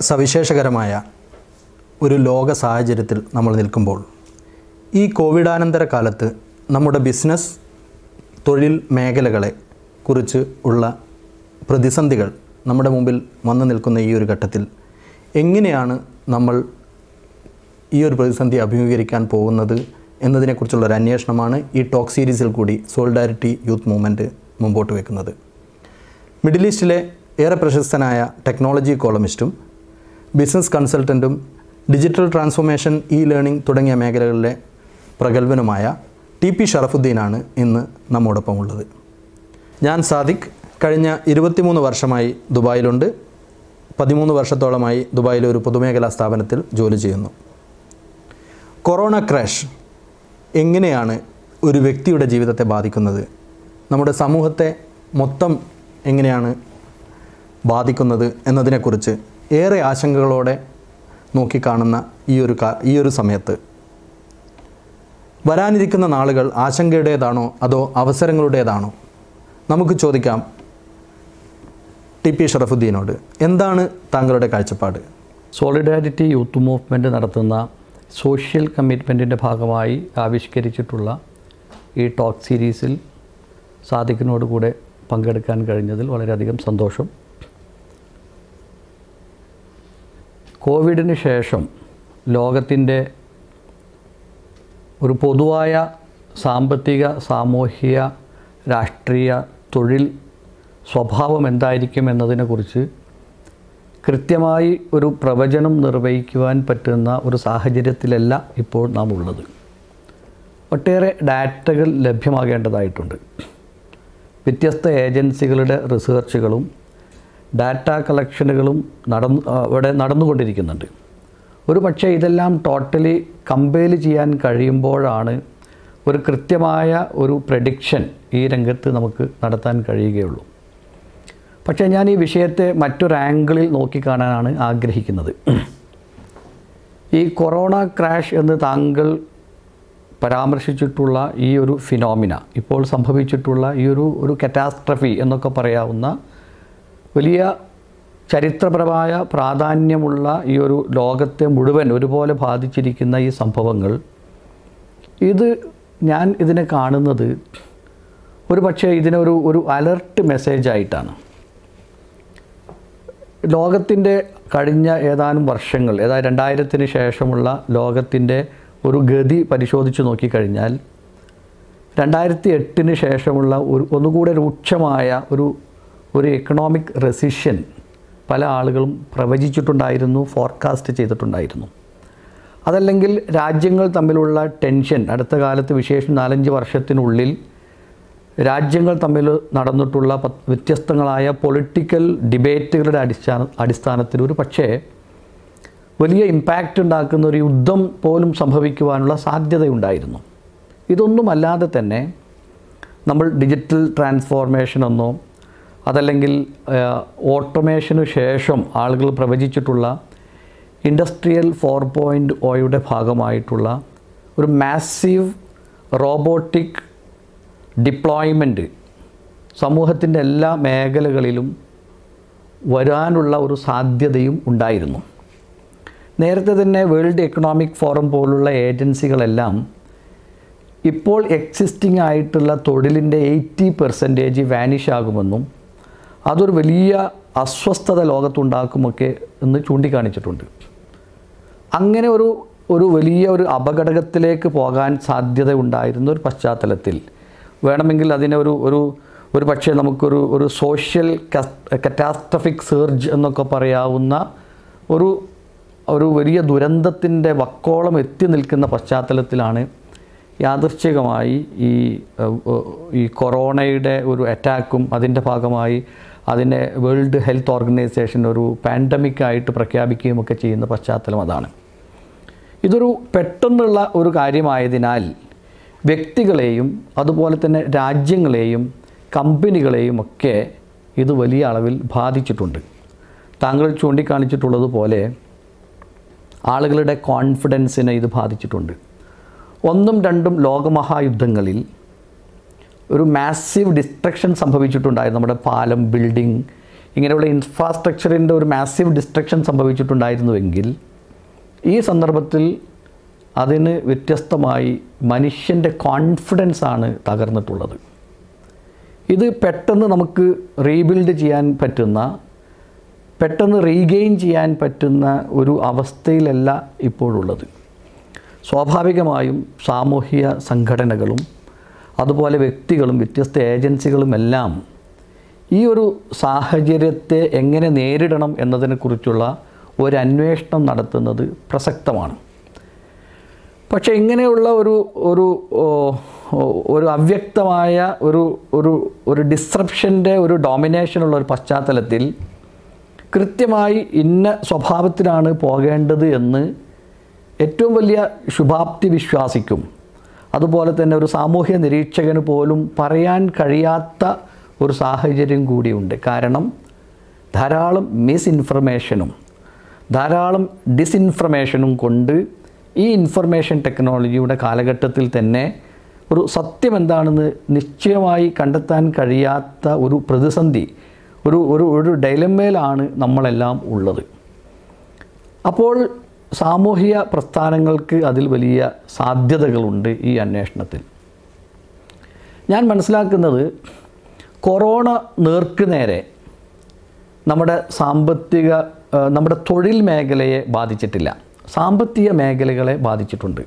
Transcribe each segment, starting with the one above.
സവിശേഷകരമായ ഒരു ലോക സാഹചര്യത്തിൽ നമ്മൾ നിൽക്കുമ്പോൾ ഈ കോവിഡാനന്തര കാലത്ത് നമ്മുടെ ബിസിനസ് തൊഴിൽ മേഖലകളെ കുറിച്ച് ഉള്ള പ്രതിസന്ധികൾ നമ്മുടെ മുമ്പിൽ വന്നു നിൽക്കുന്ന ഈ ഒരു ഘട്ടത്തിൽ എങ്ങനെയാണ് നമ്മൾ ഈ ഒരു പ്രതിസന്ധി അഭിമുഖീകരിക്കാൻ പോകുന്നത് എന്നതിനെക്കുറിച്ചുള്ളൊരു അന്വേഷണമാണ് ഈ ടോക്ക് സീരീസിൽ കൂടി സോളിഡാരിറ്റി യൂത്ത് മൂവ്മെൻറ്റ് മുമ്പോട്ട് വയ്ക്കുന്നത്. മിഡിൽ ഈസ്റ്റിലെ ഏറെ പ്രശസ്തനായ ടെക്നോളജി കോളമിസ്റ്റും ബിസിനസ് കൺസൾട്ടൻറ്റും ഡിജിറ്റൽ ട്രാൻസ്ഫോർമേഷൻ ലേണിംഗ് തുടങ്ങിയ മേഖലകളിലെ പ്രഗത്ഭനുമായ ടി ഷറഫുദ്ദീനാണ് ഇന്ന് നമ്മോടൊപ്പം ഉള്ളത്. ഞാൻ സാദിഖ്. കഴിഞ്ഞ 23 വർഷമായി ദുബായിലുണ്ട്. 13 വർഷത്തോളമായി ദുബായിലെ ഒരു പൊതുമേഖലാ സ്ഥാപനത്തിൽ ജോലി ചെയ്യുന്നു. കൊറോണ ക്രാഷ് എങ്ങനെയാണ് ഒരു വ്യക്തിയുടെ ജീവിതത്തെ ബാധിക്കുന്നത്, നമ്മുടെ സമൂഹത്തെ മൊത്തം എങ്ങനെയാണ് ബാധിക്കുന്നത് എന്നതിനെക്കുറിച്ച് ഏറെ ആശങ്കകളോടെ നോക്കിക്കാണുന്ന ഈ ഒരു സമയത്ത് വരാനിരിക്കുന്ന നാളുകൾ ആശങ്കയുടേതാണോ അതോ അവസരങ്ങളുടേതാണോ? നമുക്ക് ചോദിക്കാം ടി ഷറഫുദ്ദീനോട്. എന്താണ് താങ്കളുടെ കാഴ്ചപ്പാട്? സോളിഡാരിറ്റി യൂത്ത് മൂവ്മെൻറ്റ് നടത്തുന്ന സോഷ്യൽ കമ്മിറ്റ്മെൻറ്റിൻ്റെ ഭാഗമായി ആവിഷ്കരിച്ചിട്ടുള്ള ഈ ടോക്ക് സീരീസിൽ സാദിഖിനോട് കൂടെ പങ്കെടുക്കാൻ കഴിഞ്ഞതിൽ വളരെയധികം സന്തോഷം. കോവിഡിന് ശേഷം ലോകത്തിൻ്റെ ഒരു പൊതുവായ സാമ്പത്തിക, സാമൂഹിക, രാഷ്ട്രീയ, തൊഴിൽ സ്വഭാവം എന്തായിരിക്കും എന്നതിനെക്കുറിച്ച് കൃത്യമായി ഒരു പ്രവചനം നിർവഹിക്കുവാൻ പറ്റുന്ന ഒരു സാഹചര്യത്തിലല്ല ഇപ്പോൾ നാം ഉള്ളത്. ഒട്ടേറെ ഡാറ്റകൾ ലഭ്യമാകേണ്ടതായിട്ടുണ്ട്. വ്യത്യസ്ത ഏജൻസികളുടെ റിസർച്ചുകളും ഡാറ്റ കളക്ഷനുകളും ഇവിടെ നടന്നുകൊണ്ടിരിക്കുന്നുണ്ട്. ഒരു പക്ഷേ ഇതെല്ലാം ടോട്ടലി കമ്പയർ ചെയ്യാൻ കഴിയുമ്പോഴാണ് ഒരു കൃത്യമായ ഒരു പ്രഡിക്ഷൻ ഈ രംഗത്ത് നമുക്ക് നടത്താൻ കഴിയുകയുള്ളൂ. പക്ഷേ ഞാൻ ഈ വിഷയത്തെ മറ്റൊരു ആംഗിളിൽ നോക്കിക്കാണാനാണ് ആഗ്രഹിക്കുന്നത്. ഈ കൊറോണ ക്രാഷ് എന്ന് താങ്കൾ പരാമർശിച്ചിട്ടുള്ള ഈ ഒരു ഫിനോമിന, ഇപ്പോൾ സംഭവിച്ചിട്ടുള്ള ഈ ഒരു കറ്റാസ്ട്രഫി എന്നൊക്കെ പറയാവുന്ന വലിയ ചരിത്രപരമായ പ്രാധാന്യമുള്ള ഈ ഒരു ലോകത്തെ മുഴുവൻ ഒരുപോലെ ബാധിച്ചിരിക്കുന്ന ഈ സംഭവങ്ങൾ, ഞാൻ ഇതിനെ കാണുന്നത് ഒരു പക്ഷേ ഇതിനൊരു അലർട്ട് മെസ്സേജായിട്ടാണ്. ലോകത്തിൻ്റെ കഴിഞ്ഞ ഏതാനും വർഷങ്ങൾ, 2000-ന് ശേഷമുള്ള ലോകത്തിൻ്റെ ഒരു ഗതി പരിശോധിച്ച് നോക്കിക്കഴിഞ്ഞാൽ 2008-ന് ശേഷമുള്ള ഒന്നുകൂടെ രൂക്ഷമായ ഒരു എക്കണോമിക് റെസിഷൻ പല ആളുകളും പ്രവചിച്ചിട്ടുണ്ടായിരുന്നു, ഫോർകാസ്റ്റ് ചെയ്തിട്ടുണ്ടായിരുന്നു. അതല്ലെങ്കിൽ രാജ്യങ്ങൾ തമ്മിലുള്ള ടെൻഷൻ, അടുത്ത കാലത്ത് വിശേഷം 4-5 വർഷത്തിനുള്ളിൽ രാജ്യങ്ങൾ തമ്മിൽ നടന്നിട്ടുള്ള വ്യത്യസ്തങ്ങളായ പൊളിറ്റിക്കൽ ഡിബേറ്റുകളുടെ അടിസ്ഥാനത്തിൽ ഒരു പക്ഷേ വലിയ ഇമ്പാക്റ്റ് ഉണ്ടാക്കുന്ന ഒരു യുദ്ധം പോലും സംഭവിക്കുവാനുള്ള സാധ്യതയുണ്ടായിരുന്നു. ഇതൊന്നുമല്ലാതെ തന്നെ നമ്മൾ ഡിജിറ്റൽ ട്രാൻസ്ഫോർമേഷൻ എന്നോ അതല്ലെങ്കിൽ ഓട്ടോമേഷനു ശേഷം ആളുകൾ പ്രവചിച്ചിട്ടുള്ള ഇൻഡസ്ട്രിയൽ 4.0യുടെ ഭാഗമായിട്ടുള്ള ഒരു മാസീവ് റോബോട്ടിക് ഡിപ്ലോയ്മെൻറ്റ് സമൂഹത്തിൻ്റെ എല്ലാ മേഖലകളിലും വരാനുള്ള ഒരു സാധ്യതയും ഉണ്ടായിരുന്നു. നേരത്തെ തന്നെ വേൾഡ് എക്കണോമിക് ഫോറം പോലുള്ള ഏജൻസികളെല്ലാം ഇപ്പോൾ എക്സിസ്റ്റിംഗ് ആയിട്ടുള്ള തൊഴിലിൻ്റെ 80% വാനിഷ് ആകുമെന്നും അതൊരു വലിയ അസ്വസ്ഥത ലോകത്തുണ്ടാക്കുമൊക്കെ എന്ന് ചൂണ്ടിക്കാണിച്ചിട്ടുണ്ട്. അങ്ങനെ ഒരു വലിയ ഒരു അപകടത്തിലേക്ക് പോകാൻ സാധ്യത ഉണ്ടായിരുന്ന ഒരു പശ്ചാത്തലത്തിൽ വേണമെങ്കിൽ അതിനെ ഒരു പക്ഷേ നമുക്കൊരു സോഷ്യൽ കറ്റാസ്ട്രഫിക് സർജ് എന്നൊക്കെ പറയാവുന്ന ഒരു വലിയ ദുരന്തത്തിൻ്റെ വക്കോളം എത്തി നിൽക്കുന്ന പശ്ചാത്തലത്തിലാണ് യാദൃച്ഛികമായി ഈ കൊറോണയുടെ ഒരു അറ്റാക്കും അതിൻ്റെ ഭാഗമായി അതിനെ വേൾഡ് ഹെൽത്ത് ഓർഗനൈസേഷൻ ഒരു പാൻഡമിക്കായിട്ട് പ്രഖ്യാപിക്കുകയും ഒക്കെ ചെയ്യുന്ന പശ്ചാത്തലം അതാണ്. ഇതൊരു പെട്ടെന്നുള്ള ഒരു കാര്യമായതിനാൽ വ്യക്തികളെയും അതുപോലെ തന്നെ രാജ്യങ്ങളെയും കമ്പനികളെയും ഒക്കെ ഇത് വലിയ അളവിൽ ബാധിച്ചിട്ടുണ്ട്. താങ്കൾ ചൂണ്ടിക്കാണിച്ചിട്ടുള്ളതുപോലെ ആളുകളുടെ കോൺഫിഡൻസിനെ ഇത് ബാധിച്ചിട്ടുണ്ട്. 1ഉം 2ഉം ലോകമഹായുദ്ധങ്ങളിൽ ഒരു മാസീവ് ഡിസ്ട്രക്ഷൻ സംഭവിച്ചിട്ടുണ്ടായിരുന്നു. നമ്മുടെ പാലം, ബിൽഡിംഗ്, ഇങ്ങനെയുള്ള ഇൻഫ്രാസ്ട്രക്ചറിൻ്റെ ഒരു മാസീവ് ഡിസ്ട്രക്ഷൻ സംഭവിച്ചിട്ടുണ്ടായിരുന്നുവെങ്കിൽ ഈ സന്ദർഭത്തിൽ അതിന് വ്യത്യസ്തമായി മനുഷ്യൻ്റെ കോൺഫിഡൻസാണ് തകർന്നിട്ടുള്ളത്. ഇത് പെട്ടെന്ന് നമുക്ക് റീബിൽഡ് ചെയ്യാൻ പറ്റുന്ന, പെട്ടെന്ന് റീഗെയിൻ ചെയ്യാൻ പറ്റുന്ന ഒരു അവസ്ഥയിലല്ല ഇപ്പോഴുള്ളത്. സ്വാഭാവികമായും സാമൂഹ്യ സംഘടനകളും അതുപോലെ വ്യക്തികളും വ്യത്യസ്ത ഏജൻസികളുമെല്ലാം ഈ ഒരു സാഹചര്യത്തെ എങ്ങനെ നേരിടണം എന്നതിനെക്കുറിച്ചുള്ള ഒരു അന്വേഷണം നടത്തുന്നത് പ്രസക്തമാണ്. പക്ഷേ ഇങ്ങനെയുള്ള ഒരു അവ്യക്തമായ ഒരു ഡിസ്റപ്ഷൻ്റെ ഒരു ഡോമിനേഷനുള്ള ഒരു പശ്ചാത്തലത്തിൽ കൃത്യമായി ഇന്ന സ്വഭാവത്തിലാണ് പോകേണ്ടത് എന്ന് ഏറ്റവും വലിയ ശുഭാപ്തി വിശ്വാസിക്കും അതുപോലെ തന്നെ ഒരു സാമൂഹ്യ നിരീക്ഷകന് പോലും പറയാൻ കഴിയാത്ത ഒരു സാഹചര്യം കൂടിയുണ്ട്. കാരണം ധാരാളം മിസ്ഇൻഫർമേഷനും ധാരാളം ഡിസ്ഇൻഫർമേഷനും കൊണ്ട് ഈ ഇൻഫർമേഷൻ ടെക്നോളജിയുടെ കാലഘട്ടത്തിൽ തന്നെ ഒരു സത്യം എന്താണെന്ന് നിശ്ചയമായി കണ്ടെത്താൻ കഴിയാത്ത ഒരു പ്രതിസന്ധി, ഒരു ഡൈലമയിലാണ് നമ്മളെല്ലാം ഉള്ളത്. അപ്പോൾ സാമൂഹിക പ്രസ്ഥാനങ്ങൾക്ക് അതിൽ വലിയ സാധ്യതകളുണ്ട് ഈ അന്വേഷണത്തിൽ. ഞാൻ മനസ്സിലാക്കുന്നത് കൊറോണ നേർക്കുനേരെ നമ്മുടെ തൊഴിൽ മേഖലയെ ബാധിച്ചിട്ടില്ല, സാമ്പത്തിക മേഖലകളെ ബാധിച്ചിട്ടുണ്ട്.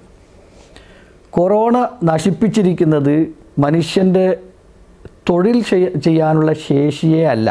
കൊറോണ നശിപ്പിച്ചിരിക്കുന്നത് മനുഷ്യൻ്റെ തൊഴിൽ ചെയ്യാനുള്ള ശേഷിയെ അല്ല,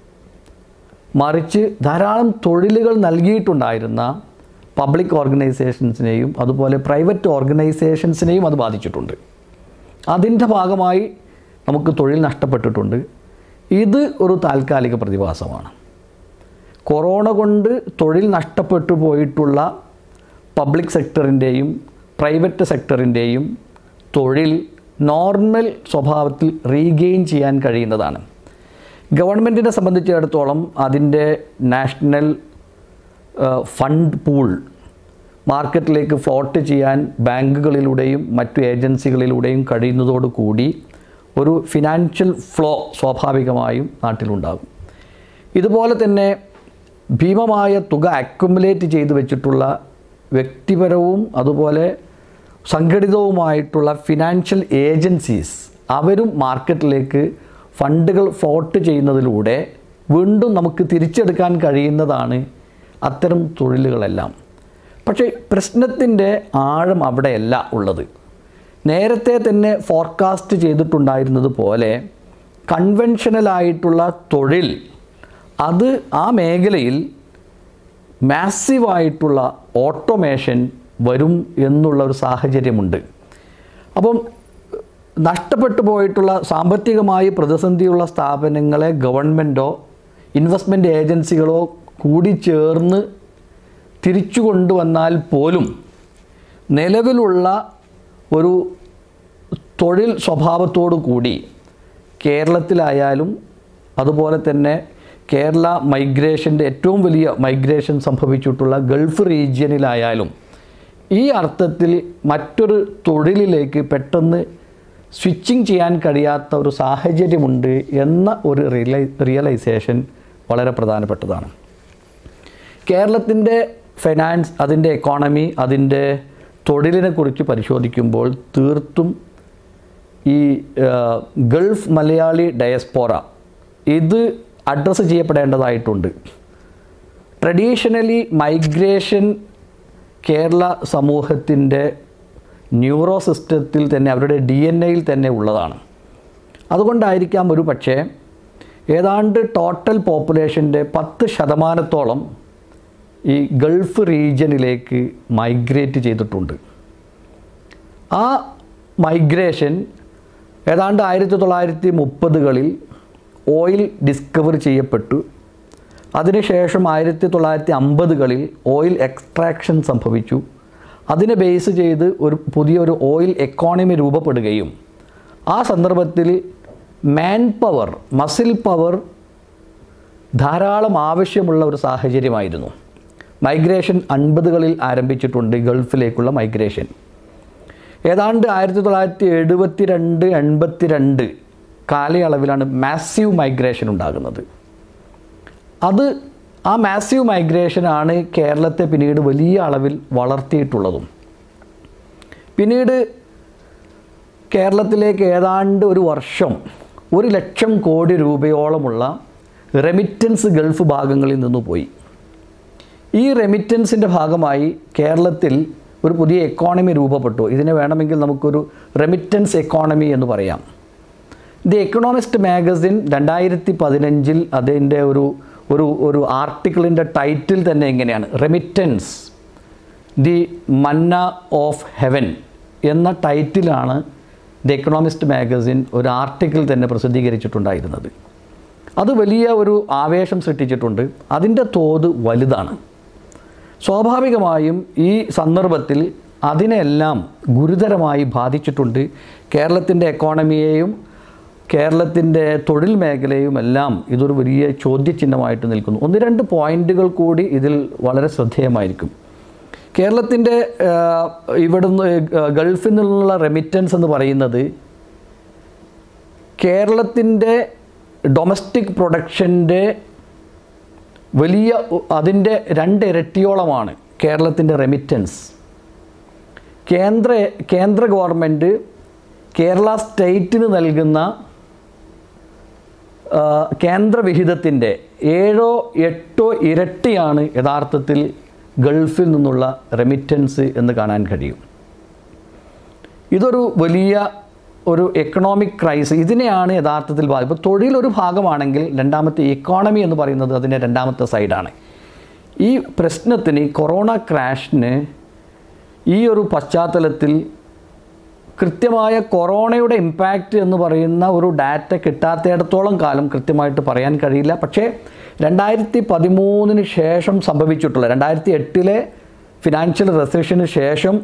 മറിച്ച് ധാരാളം തൊഴിലുകൾ നൽകിയിട്ടുണ്ടായിരുന്ന പബ്ലിക് ഓർഗനൈസേഷൻസിനെയും അതുപോലെ പ്രൈവറ്റ് ഓർഗനൈസേഷൻസിനെയും അത് ബാധിച്ചിട്ടുണ്ട്. അതിൻ്റെ ഭാഗമായി നമുക്ക് തൊഴിൽ നഷ്ടപ്പെട്ടിട്ടുണ്ട്. ഇത് ഒരു താൽക്കാലിക പ്രതിഭാസമാണ്. കൊറോണ കൊണ്ട് തൊഴിൽ നഷ്ടപ്പെട്ടു പോയിട്ടുള്ള പബ്ലിക് സെക്ടറിൻ്റെയും പ്രൈവറ്റ് സെക്ടറിൻ്റെയും തൊഴിൽ നോർമൽ സ്വഭാവത്തിൽ റീഗെയിൻ ചെയ്യാൻ കഴിയുന്നതാണ്. ഗവൺമെൻറ്റിനെ സംബന്ധിച്ചിടത്തോളം അതിൻ്റെ നാഷണൽ ഫണ്ട് പൂൾ മാർക്കറ്റിലേക്ക് ഫ്ലോട്ട് ചെയ്യാൻ ബാങ്കുകളിലൂടെയും മറ്റു ഏജൻസികളിലൂടെയും കഴിയുന്നതോടുകൂടി ഒരു ഫിനാൻഷ്യൽ ഫ്ലോ സ്വാഭാവികമായും നാട്ടിലുണ്ടാകും. ഇതുപോലെ തന്നെ ഭീമമായ തുക അക്യുമുലേറ്റ് ചെയ്തു വെച്ചിട്ടുള്ള വ്യക്തിപരവും അതുപോലെ സംഘടിതവുമായിട്ടുള്ള ഫിനാൻഷ്യൽ ഏജൻസീസ് അവരും മാർക്കറ്റിലേക്ക് ഫണ്ടുകൾ ഫ്ലോട്ട് ചെയ്യുന്നതിലൂടെ വീണ്ടും നമുക്ക് തിരിച്ചെടുക്കാൻ കഴിയുന്നതാണ് അത്തരം തൊഴിലുകളെല്ലാം. പക്ഷേ പ്രശ്നത്തിൻ്റെ ആഴം അവിടെയല്ല ഉള്ളത്. നേരത്തെ തന്നെ ഫോർകാസ്റ്റ് ചെയ്തിട്ടുണ്ടായിരുന്നത് പോലെ കൺവെൻഷനലായിട്ടുള്ള തൊഴിൽ അത് ആ മേഖലയിൽ മാസീവായിട്ടുള്ള ഓട്ടോമേഷൻ വരും എന്നുള്ള ഒരു സാഹചര്യമുണ്ട്. അപ്പം നഷ്ടപ്പെട്ടു പോയിട്ടുള്ള സാമ്പത്തികമായി പ്രതിസന്ധിയുള്ള സ്ഥാപനങ്ങളെ ഗവൺമെൻറ്റോ ഇൻവെസ്റ്റ്മെൻറ്റ് ഏജൻസികളോ കൂടി ചേർന്ന് തിരിച്ചു കൊണ്ടുവന്നാൽ പോലും നിലവിലുള്ള ഒരു തൊഴിൽ സ്വഭാവത്തോടു കൂടി കേരളത്തിലായാലും അതുപോലെ തന്നെ കേരള മൈഗ്രേഷൻ്റെ ഏറ്റവും വലിയ മൈഗ്രേഷൻ സംഭവിച്ചിട്ടുള്ള ഗൾഫ് റീജിയനിലായാലും ഈ അർത്ഥത്തിൽ മറ്റൊരു തൊഴിലിലേക്ക് പെട്ടെന്ന് സ്വിച്ചിങ് ചെയ്യാൻ കഴിയാത്ത ഒരു സാഹചര്യമുണ്ട് എന്ന ഒരു റിയലൈസേഷൻ വളരെ പ്രധാനപ്പെട്ടതാണ്. കേരളത്തിൻ്റെ ഫൈനാൻസ്, അതിൻ്റെ എക്കോണമി, അതിൻ്റെ തൊഴിലിനെക്കുറിച്ച് പരിശോധിക്കുമ്പോൾ തീർത്തും ഈ ഗൾഫ് മലയാളി ഡയസ്പോറ ഇത് അഡ്രസ്സ് ചെയ്യപ്പെടേണ്ടതായിട്ടുണ്ട്. ട്രഡീഷണലി മൈഗ്രേഷൻ കേരള സമൂഹത്തിൻ്റെ ന്യൂറോ സിസ്റ്റത്തിൽ തന്നെ അവരുടെ DNA-യിൽ തന്നെ ഉള്ളതാണ്. അതുകൊണ്ടായിരിക്കാം ഒരു പക്ഷേ ഏതാണ്ട് ടോട്ടൽ പോപ്പുലേഷൻ്റെ 10% ഈ ഗൾഫ് റീജിയനിലേക്ക് മൈഗ്രേറ്റ് ചെയ്തിട്ടുണ്ട്. ആ മൈഗ്രേഷൻ ഏതാണ്ട് 1930-കളിൽ ഓയിൽ ഡിസ്കവർ ചെയ്യപ്പെട്ടു. അതിനുശേഷം 1950-കളിൽ ഓയിൽ എക്സ്ട്രാക്ഷൻ സംഭവിച്ചു. അതിനെ ബേസ് ചെയ്ത് പുതിയൊരു ഓയിൽ എക്കോണമി രൂപപ്പെടുകയും ആ സന്ദർഭത്തിൽ മാൻ പവർ, മസിൽ പവർ ധാരാളം ആവശ്യമുള്ള ഒരു സാഹചര്യമായിരുന്നു. മൈഗ്രേഷൻ 50-കളിൽ ആരംഭിച്ചിട്ടുണ്ട്. ഗൾഫിലേക്കുള്ള മൈഗ്രേഷൻ ഏതാണ്ട് 1972-82 കാലയളവിലാണ് മാസീവ് മൈഗ്രേഷൻ ഉണ്ടാകുന്നത്. അത് ആ മാസീവ് മൈഗ്രേഷനാണ് കേരളത്തെ പിന്നീട് വലിയ അളവിൽ വളർത്തിയിട്ടുള്ളതും. പിന്നീട് കേരളത്തിലേക്ക് ഏതാണ്ട് ഒരു വർഷം 1,00,000 കോടി രൂപയോളമുള്ള റെമിറ്റൻസ് ഗൾഫ് ഭാഗങ്ങളിൽ നിന്ന് പോയി. ഈ റെമിറ്റൻസിൻ്റെ ഭാഗമായി കേരളത്തിൽ ഒരു പുതിയ എക്കോണമി രൂപപ്പെട്ടു. ഇതിനെ വേണമെങ്കിൽ നമുക്കൊരു റെമിറ്റൻസ് എക്കോണമി എന്ന് പറയാം. ദി എക്കണോമിസ്റ്റ് മാഗസിൻ 2015 അതിൻ്റെ ഒരു ആർട്ടിക്കിളിൻ്റെ ടൈറ്റിൽ തന്നെ എങ്ങനെയാണ്, remittance the manna of heaven എന്ന ടൈറ്റിലാണ് ദി എക്കണോമിസ്റ്റ് മാഗസിൻ ഒരു ആർട്ടിക്കിൾ തന്നെ പ്രസിദ്ധീകരിച്ചിട്ടുണ്ടായിരുന്നത്. അത് വലിയ ഒരു ആവേശം സൃഷ്ടിച്ചിട്ടുണ്ട്. അതിൻ്റെ തോത് വലുതാണ്. സ്വാഭാവികമായും ഈ സന്ദർഭത്തിൽ അതിനെല്ലാം ഗുരുതരമായി ബാധിച്ചിട്ടുണ്ട്. കേരളത്തിൻ്റെ എക്കോണമിയെയും കേരളത്തിൻ്റെ തൊഴിൽ മേഖലയും എല്ലാം ഇതൊരു വലിയ ചോദ്യചിഹ്നമായിട്ട് നിൽക്കുന്നു. 1-2 പോയിൻറ്റുകൾ കൂടി ഇതിൽ വളരെ ശ്രദ്ധേയമായിരിക്കും. കേരളത്തിൻ്റെ ഇവിടുന്ന് ഗൾഫിൽ നിന്നുള്ള റെമിറ്റൻസ് എന്ന് പറയുന്നത് കേരളത്തിൻ്റെ ഡൊമസ്റ്റിക് പ്രൊഡക്ഷൻ്റെ വലിയ അതിൻ്റെ 2 ഇരട്ടിയോളമാണ് കേരളത്തിൻ്റെ റെമിറ്റൻസ്. കേന്ദ്ര ഗവൺമെൻറ് കേരള സ്റ്റേറ്റിന് നൽകുന്ന കേന്ദ്ര വിഹിതത്തിൻ്റെ 7-8 ഇരട്ടിയാണ് യഥാർത്ഥത്തിൽ ഗൾഫിൽ നിന്നുള്ള റെമിറ്റൻസ് എന്ന് കാണാൻ കഴിയും. ഇതൊരു വലിയ ഒരു എക്കണോമിക് ക്രൈസിസ്. ഇതിനെയാണ് യഥാർത്ഥത്തിൽ ഇപ്പോൾ തൊഴിലൊരു ഭാഗമാണെങ്കിൽ രണ്ടാമത്തെ എക്കോണമി എന്ന് പറയുന്നത് അതിൻ്റെ രണ്ടാമത്തെ സൈഡാണ്. ഈ പ്രശ്നത്തിന് കൊറോണ ക്രാഷിന് ഈ ഒരു പശ്ചാത്തലത്തിൽ കൃത്യമായ കൊറോണയുടെ ഇമ്പാക്റ്റ് എന്ന് പറയുന്ന ഒരു ഡാറ്റ കിട്ടാത്തിടത്തോളം കാലം കൃത്യമായിട്ട് പറയാൻ കഴിയില്ല. പക്ഷേ 2013 ശേഷം സംഭവിച്ചിട്ടുള്ള 2008 ഫിനാൻഷ്യൽ റെസഷന് ശേഷം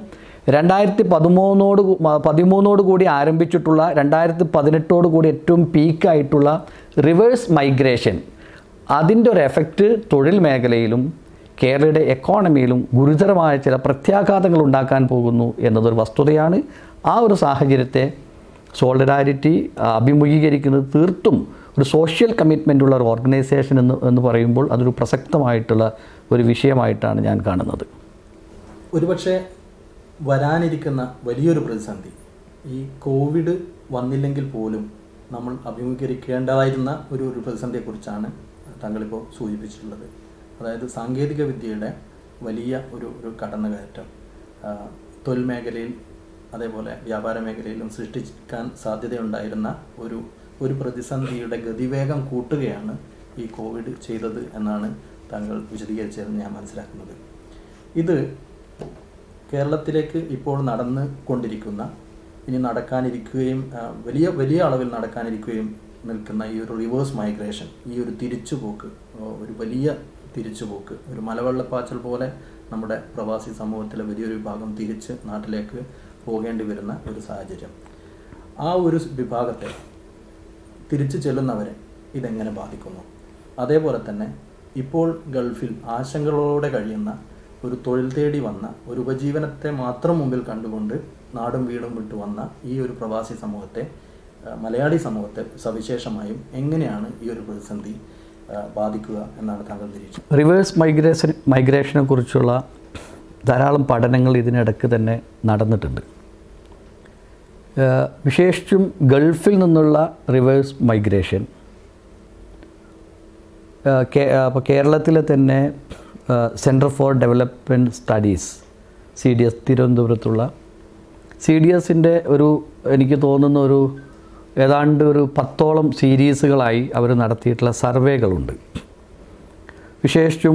2013 കൂടി ആരംഭിച്ചിട്ടുള്ള 2018 കൂടി ഏറ്റവും പീക്കായിട്ടുള്ള റിവേഴ്സ് മൈഗ്രേഷൻ, അതിൻ്റെ ഒരു എഫക്റ്റ് തൊഴിൽ മേഖലയിലും കേരളയുടെ എക്കോണമിയിലും ഗുരുതരമായ ചില പ്രത്യാഘാതങ്ങൾ ഉണ്ടാക്കാൻ പോകുന്നു എന്നതൊരു വസ്തുതയാണ്. ആ ഒരു സാഹചര്യത്തെ സോളിഡാരിറ്റി അഭിമുഖീകരിക്കുന്നത് തീർത്തും ഒരു സോഷ്യൽ കമ്മിറ്റ്മെൻ്റുള്ള ഒരു ഓർഗനൈസേഷൻ എന്ന് പറയുമ്പോൾ അതൊരു പ്രസക്തമായിട്ടുള്ള ഒരു വിഷയമായിട്ടാണ് ഞാൻ കാണുന്നത്. ഒരുപക്ഷെ വരാനിരിക്കുന്ന വലിയൊരു പ്രതിസന്ധി ഈ കോവിഡ് വന്നില്ലെങ്കിൽ പോലും നമ്മൾ അഭിമുഖീകരിക്കേണ്ടതായിരുന്ന ഒരു പ്രതിസന്ധിയെക്കുറിച്ചാണ് താങ്കളിപ്പോൾ സൂചിപ്പിച്ചിട്ടുള്ളത്. അതായത് സാങ്കേതിക വിദ്യയുടെ വലിയ ഒരു കടന്നുകയറ്റം തൊഴിൽ മേഖലയിൽ അതേപോലെ വ്യാപാര മേഖലയിലും സൃഷ്ടിക്കാൻ സാധ്യതയുണ്ടായിരുന്ന ഒരു പ്രതിസന്ധിയുടെ ഗതിവേഗം കൂട്ടുകയാണ് ഈ കോവിഡ് ചെയ്തത് എന്നാണ് താങ്കൾ വിശദീകരിച്ചതെന്ന് ഞാൻ മനസ്സിലാക്കുന്നത്. ഇത് കേരളത്തിലേക്ക് ഇപ്പോൾ നടന്നു കൊണ്ടിരിക്കുന്ന, ഇനി നടക്കാനിരിക്കുകയും വലിയ അളവിൽ നടക്കാനിരിക്കുകയും നിൽക്കുന്ന ഈ ഒരു റിവേഴ്സ് മൈഗ്രേഷൻ, ഈ ഒരു തിരിച്ചുപോക്ക്, ഒരു വലിയ തിരിച്ചുപോക്ക്, ഒരു മലവെള്ളപ്പാച്ചൽ പോലെ നമ്മുടെ പ്രവാസി സമൂഹത്തിലെ വലിയൊരു വിഭാഗം തിരിച്ച് നാട്ടിലേക്ക് പോകേണ്ടി വരുന്ന ഒരു സാഹചര്യം, ആ ഒരു വിഭാഗത്തെ തിരിച്ചു ചെല്ലുന്നവരെ ഇതെങ്ങനെ ബാധിക്കുന്നു? അതേപോലെ തന്നെ ഇപ്പോൾ ഗൾഫിൽ ആശങ്കകളോടെ കഴിയുന്ന ഒരു തൊഴിൽ തേടി വന്ന ഒരു ഉപജീവനത്തെ മാത്രം മുമ്പിൽ കണ്ടുകൊണ്ട് നാടും വീടും വിട്ടു വന്ന ഈ ഒരു പ്രവാസി സമൂഹത്തെ, മലയാളി സമൂഹത്തെ സവിശേഷമായും എങ്ങനെയാണ് ഈ ഒരു പ്രതിസന്ധി ബാധിക്കുക എന്നാണ് താങ്കൾ നിരീക്ഷിച്ചത്? റിവേഴ്സ് മൈഗ്രേഷനെ കുറിച്ചുള്ള ധാരാളം പഠനങ്ങൾ ഇതിനിടയ്ക്ക് തന്നെ നടന്നിട്ടുണ്ട്. വിശേഷിച്ചും ഗൾഫിൽ നിന്നുള്ള റിവേഴ്സ് മൈഗ്രേഷൻ അപ്പോൾ കേരളത്തിലെ തന്നെ centre for development studies CDS തിരുവനന്തപുരത്തുള്ള CDSൻ്റെ എനിക്ക് തോന്നുന്ന ഏതാണ്ട് 10ഓളം സീരീസുകളായി അവർ നടത്തിയിട്ടുള്ള സർവേകളുണ്ട്. വിശേഷിച്ചും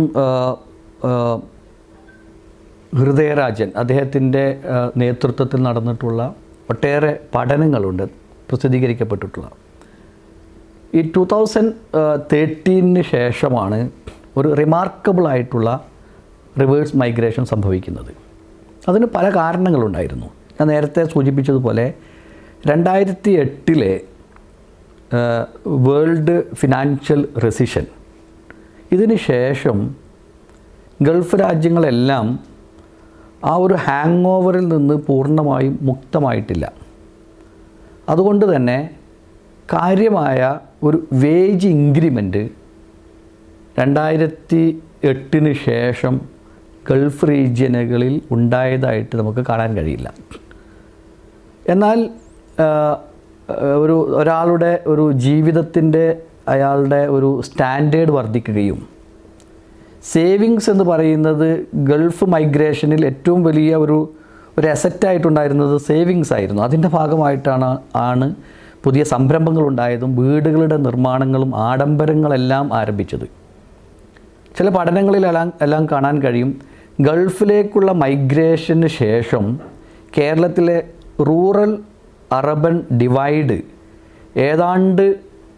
ഹൃദയരാജൻ അദ്ദേഹത്തിൻ്റെ നേതൃത്വത്തിൽ നടന്നിട്ടുള്ള ഒട്ടേറെ പഠനങ്ങളുണ്ട് പ്രസിദ്ധീകരിക്കപ്പെട്ടിട്ടുള്ള. ഈ 2013 ശേഷമാണ് ഒരു റിമാർക്കബിൾ ആയിട്ടുള്ള റിവേഴ്സ് മൈഗ്രേഷൻ സംഭവിക്കുന്നത്. അതിന് പല കാരണങ്ങളുണ്ടായിരുന്നു. ഞാൻ നേരത്തെ സൂചിപ്പിച്ചതുപോലെ 2008 വേൾഡ് ഫിനാൻഷ്യൽ റെസിഷൻ, ഇതിന് ശേഷം ഗൾഫ് രാജ്യങ്ങളെല്ലാം ആ ഒരു ഹാങ് ഓവറിൽ നിന്ന് പൂർണ്ണമായും മുക്തമായിട്ടില്ല. അതുകൊണ്ട് തന്നെ കാര്യമായ ഒരു വേജ് ഇൻക്രിമെൻറ്റ് 2008 ശേഷം ഗൾഫ് റീജിയനുകളിൽ ഉണ്ടായതായിട്ട് നമുക്ക് കാണാൻ കഴിയില്ല. എന്നാൽ ഒരാളുടെ ഒരു ജീവിതത്തിൻ്റെ അയാളുടെ ഒരു സ്റ്റാൻഡേർഡ് വർദ്ധിക്കുകയും സേവിങ്സ് എന്ന് പറയുന്നത് ഗൾഫ് മൈഗ്രേഷനിൽ ഏറ്റവും വലിയ ഒരു അസറ്റായിട്ടുണ്ടായിരുന്നത് സേവിങ്സ് ആയിരുന്നു. അതിൻ്റെ ഭാഗമായിട്ടാണ് പുതിയ സംരംഭങ്ങളുണ്ടായതും വീടുകളുടെ നിർമ്മാണങ്ങളും ആഡംബരങ്ങളെല്ലാം ആരംഭിച്ചത്. ചില പഠനങ്ങളിലെല്ലാം കാണാൻ കഴിയും, ഗൾഫിലേക്കുള്ള മൈഗ്രേഷന് ശേഷം കേരളത്തിലെ റൂറൽ അർബൻ ഡിവൈഡ് ഏതാണ്ട്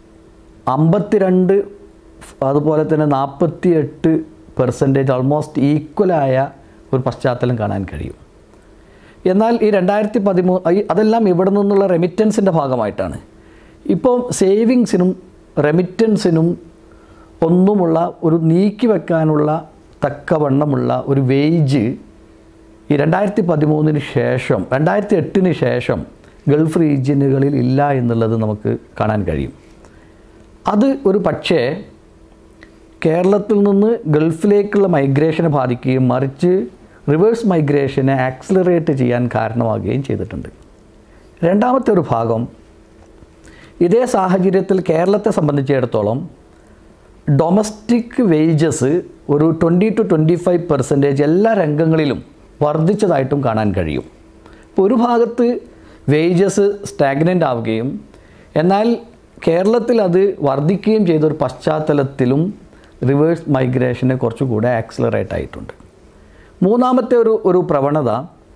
52 അതുപോലെ തന്നെ 48% ഓൾമോസ്റ്റ് ഈക്വലായ ഒരു പശ്ചാത്തലം കാണാൻ കഴിയും. എന്നാൽ ഈ 2013 അതെല്ലാം ഇവിടെ നിന്നുള്ള റെമിറ്റൻസിൻ്റെ ഭാഗമായിട്ടാണ്. ഇപ്പോൾ സേവിങ്സിനും റെമിറ്റൻസിനും ഒന്നുമുള്ള ഒരു നീക്കി വെക്കാനുള്ള തക്കവണ്ണമുള്ള ഒരു വേജ് ഈ 2013 ശേഷം 2008 ശേഷം ഗൾഫ് റീജിയനുകളിൽ ഇല്ല എന്നുള്ളത് നമുക്ക് കാണാൻ കഴിയും. അത് ഒരു പക്ഷേ കേരളത്തിൽ നിന്ന് ഗൾഫിലേക്കുള്ള മൈഗ്രേഷനെ ബാധിക്കുകയും മറിച്ച് റിവേഴ്സ് മൈഗ്രേഷനെ ആക്സിലറേറ്റ് ചെയ്യാൻ കാരണമാകുകയും ചെയ്തിട്ടുണ്ട്. രണ്ടാമത്തെ ഒരു ഭാഗം, ഇതേ സാഹചര്യത്തിൽ കേരളത്തെ സംബന്ധിച്ചിടത്തോളം ഡൊമസ്റ്റിക് വേജസ് ഒരു 20 to 25% എല്ലാ രംഗങ്ങളിലും വർദ്ധിച്ചതായിട്ടും കാണാൻ കഴിയും. ഇപ്പോൾ ഒരു ഭാഗത്ത് വേജസ് സ്റ്റാഗ്നൻ്റ് ആവുകയും എന്നാൽ കേരളത്തിൽ അത് വർദ്ധിക്കുകയും ചെയ്തൊരു പശ്ചാത്തലത്തിലും റിവേഴ്സ് മൈഗ്രേഷനെ കുറച്ചുകൂടെ ആക്സിലറേറ്റ് ആയിട്ടുണ്ട്. മൂന്നാമത്തെ ഒരു പ്രവണത,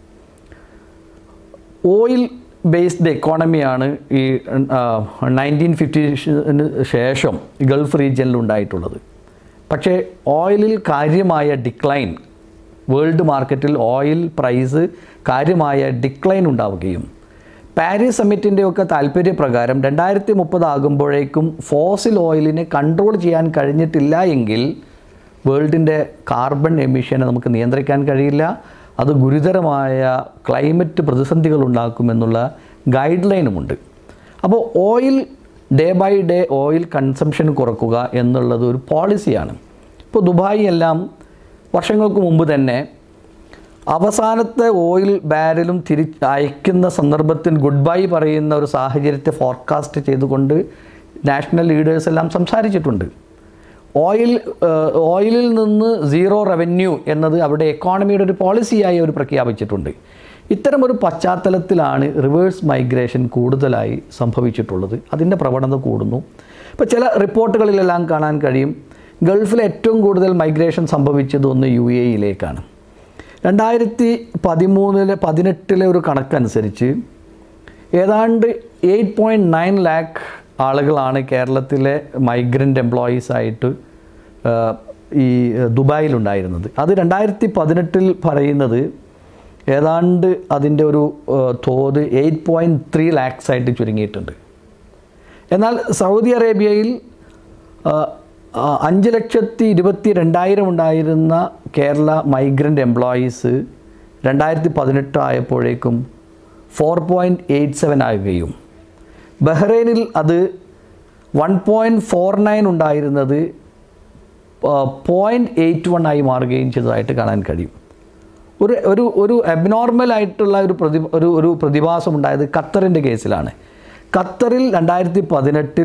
ഓയിൽ ബേസ്ഡ് എക്കോണമിയാണ് ഈ 1950 ശേഷം ഗൾഫ് റീജിയനിൽ ഉണ്ടായിട്ടുള്ളത്. പക്ഷേ ഓയിലിൽ കാര്യമായ ഡിക്ലൈൻ, വേൾഡ് മാർക്കറ്റിൽ ഓയിൽ പ്രൈസ് കാര്യമായ ഡിക്ലൈൻ ഉണ്ടാവുകയും പാരീസ് സമ്മിറ്റിൻ്റെയൊക്കെ താല്പര്യപ്രകാരം 2030 ആകുമ്പോഴേക്കും ഫോസിൽ ഓയിലിനെ കൺട്രോൾ ചെയ്യാൻ കഴിഞ്ഞിട്ടില്ല എങ്കിൽ വേൾഡിൻ്റെ കാർബൺ എമിഷനെ നമുക്ക് നിയന്ത്രിക്കാൻ കഴിയില്ല, അത് ഗുരുതരമായ ക്ലൈമറ്റ് പ്രതിസന്ധികൾ ഉണ്ടാക്കുമെന്നുള്ള ഗൈഡ് ലൈനുമുണ്ട്. അപ്പോൾ oil day by day oil consumption കുറക്കുക എന്നുള്ളത് ഒരു പോളിസിയാണ്. ഇപ്പോൾ ദുബായ് എല്ലാം വർഷങ്ങൾക്ക് മുമ്പ് തന്നെ അവസാനത്തെ ഓയിൽ ബാരലും അയക്കുന്ന സന്ദർഭത്തിൽ ഗുഡ് ബൈ പറയുന്ന ഒരു സാഹചര്യത്തെ ഫോർകാസ്റ്റ് ചെയ്തുകൊണ്ട് നാഷണൽ ലീഡേഴ്സ് എല്ലാം സംസാരിച്ചിട്ടുണ്ട്. ഓയിലിൽ നിന്ന് സീറോ റവന്യൂ എന്നത് അവിടെ എക്കോണമിയുടെ ഒരു പോളിസിയായി അവർ പ്രഖ്യാപിച്ചിട്ടുണ്ട്. ഇത്തരമൊരു പശ്ചാത്തലത്തിലാണ് റിവേഴ്സ് മൈഗ്രേഷൻ കൂടുതലായി സംഭവിച്ചിട്ടുള്ളത്. അതിൻ്റെ പ്രവണത കൂടുന്നു. ഇപ്പോൾ ചില റിപ്പോർട്ടുകളിലെല്ലാം കാണാൻ കഴിയും, ഗൾഫിൽ ഏറ്റവും കൂടുതൽ മൈഗ്രേഷൻ സംഭവിച്ചത് ഒന്ന് UAE-യിലേക്കാണ്. 2018 ഒരു കണക്കനുസരിച്ച് ഏതാണ്ട് 8.9 lakh ആളുകളാണ് കേരളത്തിലെ മൈഗ്രൻ്റ് എംപ്ലോയീസായിട്ട് ഈ ദുബായിലുണ്ടായിരുന്നത്. അത് 2018 പറയുന്നത് ഏതാണ്ട് അതിൻ്റെ ഒരു തോത് 8.3 lakhs ആയിട്ട് ചുരുങ്ങിയിട്ടുണ്ട്. എന്നാൽ സൗദി അറേബ്യയിൽ 5,22,000 ഉണ്ടായിരുന്ന കേരള മൈഗ്രൻ്റ് എംപ്ലോയീസ് 2018 ആയപ്പോഴേക്കും 4.87 ആകുകയും ബഹ്റൈനിൽ അത് 1.49 ഉണ്ടായിരുന്നത് 0.81 ആയി മാറുകയും ചെയ്തതായിട്ട് കാണാൻ കഴിയും. ഒരു അബ്നോർമലായിട്ടുള്ള ഒരു പ്രതിഭാസം ഉണ്ടായത് ഖത്തറിൻ്റെ കേസിലാണ്. ഖത്തറിൽ 2018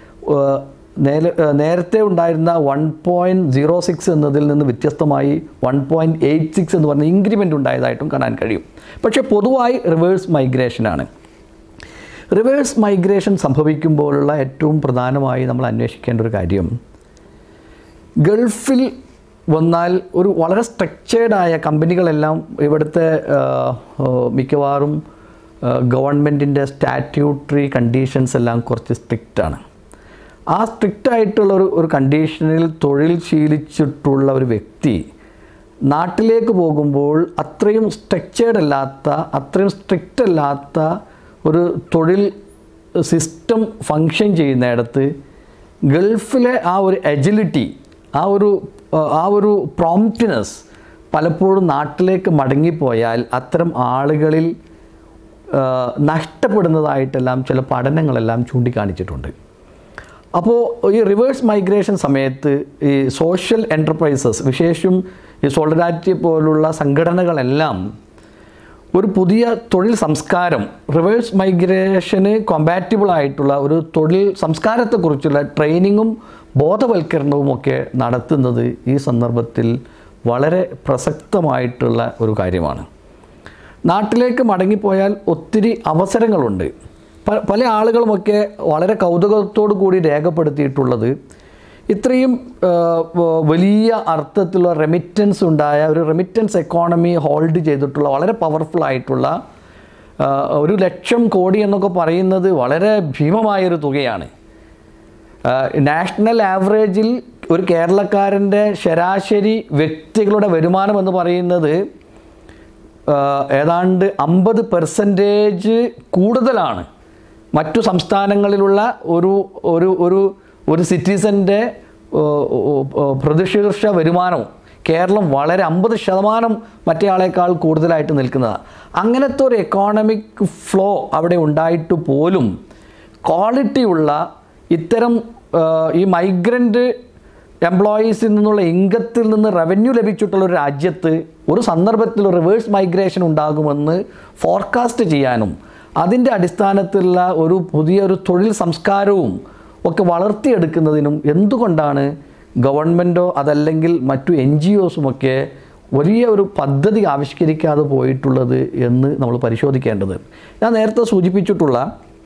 നേരത്തെ ഉണ്ടായിരുന്ന 1.06 എന്നതിൽ നിന്ന് വ്യത്യസ്തമായി 1.86 എന്ന് പറഞ്ഞ ഇൻക്രിമെൻ്റ് ഉണ്ടായതായിട്ടും കാണാൻ കഴിയും. പക്ഷേ പൊതുവായി റിവേഴ്സ് മൈഗ്രേഷനാണ്. റിവേഴ്സ് മൈഗ്രേഷൻ സംഭവിക്കുമ്പോഴുള്ള ഏറ്റവും പ്രധാനമായി നമ്മൾ അന്വേഷിക്കേണ്ട ഒരു കാര്യം, ഗൾഫിൽ വന്നാൽ ഒരു വളരെ സ്ട്രക്ചേർഡായ കമ്പനികളെല്ലാം ഇവിടുത്തെ മിക്കവാറും ഗവൺമെൻറ്റിൻ്റെ സ്റ്റാറ്റ്യൂട്ടറി കണ്ടീഷൻസ് എല്ലാം കുറച്ച് സ്ട്രിക്റ്റാണ്. ആ സ്ട്രിക്റ്റായിട്ടുള്ള ഒരു കണ്ടീഷനിൽ തൊഴിൽ ശീലിച്ചിട്ടുള്ള ഒരു വ്യക്തി നാട്ടിലേക്ക് പോകുമ്പോൾ അത്രയും സ്ട്രക്ചേർഡ് അല്ലാത്ത, അത്രയും സ്ട്രിക്റ്റ് അല്ലാത്ത ഒരു തൊഴിൽ സിസ്റ്റം ഫങ്ഷൻ ചെയ്യുന്നിടത്ത് ഗൾഫിലെ ആ ഒരു എജിലിറ്റി, ആ ഒരു പ്രോംപ്റ്റ്നെസ് പലപ്പോഴും നാട്ടിലേക്ക് മടങ്ങിപ്പോയാൽ അത്തരം ആളുകളിൽ നഷ്ടപ്പെടുന്നതായിട്ടെല്ലാം ചില പഠനങ്ങളെല്ലാം ചൂണ്ടിക്കാണിച്ചിട്ടുണ്ട്. അപ്പോൾ ഈ റിവേഴ്സ് മൈഗ്രേഷൻ സമയത്ത് ഈ സോഷ്യൽ എൻ്റർപ്രൈസസ്, വിശേഷിച്ചും ഈ സോളിഡാരിറ്റി പോലുള്ള സംഘടനകളെല്ലാം ഒരു പുതിയ തൊഴിൽ സംസ്കാരം, റിവേഴ്സ് മൈഗ്രേഷന് കോമ്പാറ്റബിൾ ആയിട്ടുള്ള ഒരു തൊഴിൽ സംസ്കാരത്തെക്കുറിച്ചുള്ള ട്രെയിനിങ്ങും ബോധവൽക്കരണവും ഒക്കെ നടത്തുന്നത് ഈ സന്ദർഭത്തിൽ വളരെ പ്രസക്തമായിട്ടുള്ള ഒരു കാര്യമാണ്. നാട്ടിലേക്ക് മടങ്ങിപ്പോയാൽ ഒത്തിരി അവസരങ്ങളുണ്ട്. പല ആളുകളുമൊക്കെ വളരെ കൗതുകത്തോടു കൂടി രേഖപ്പെടുത്തിയിട്ടുള്ളത് ഇത്രയും വലിയ അർത്ഥത്തിലുള്ള റെമിറ്റൻസ് ഉണ്ടായ ഒരു റെമിറ്റൻസ് എക്കോണമി ഹോൾഡ് ചെയ്തിട്ടുള്ള വളരെ പവർഫുള്ളായിട്ടുള്ള 1,00,000 കോടി എന്നൊക്കെ പറയുന്നത് വളരെ ഭീമമായൊരു തുകയാണ്. നാഷണൽ ആവറേജിൽ ഒരു കേരളക്കാരൻ്റെ ശരാശരി വ്യക്തികളുടെ വരുമാനം എന്ന് പറയുന്നത് ഏതാണ്ട് 50% കൂടുതലാണ് മറ്റു സംസ്ഥാനങ്ങളിലുള്ള ഒരു സിറ്റിസൻ്റെ പ്രതിശീർഷ വരുമാനവും. കേരളം വളരെ 50% മറ്റേ ആളേക്കാൾ കൂടുതലായിട്ട് നിൽക്കുന്നതാണ്. അങ്ങനത്തെ ഒരു എക്കോണമിക് ഫ്ലോ അവിടെ ഉണ്ടായിട്ട് പോലും ക്വാളിറ്റിയുള്ള ഇത്തരം ഈ മൈഗ്രൻ്റ് എംപ്ലോയീസിൽ നിന്നുള്ള ഇൻകത്തിൽ നിന്ന് റവന്യൂ ലഭിച്ചിട്ടുള്ള ഒരു രാജ്യത്ത് ഒരു സന്ദർഭത്തിൽ റിവേഴ്സ് മൈഗ്രേഷൻ ഉണ്ടാകുമെന്ന് ഫോർകാസ്റ്റ് ചെയ്യാനും അതിൻ്റെ അടിസ്ഥാനത്തിലുള്ള ഒരു പുതിയൊരു തൊഴിൽ സംസ്കാരവും ഒക്കെ വളർത്തിയെടുക്കുന്നതിനും എന്തുകൊണ്ടാണ് ഗവൺമെൻറ്റോ അതല്ലെങ്കിൽ മറ്റു NGOസുമൊക്കെ വലിയ ഒരു പദ്ധതി ആവിഷ്കരിക്കാതെ പോയിട്ടുള്ളത് എന്ന് നമ്മൾ പരിശോധിക്കേണ്ടത്. ഞാൻ നേരത്തെ സൂചിപ്പിച്ചിട്ടുള്ള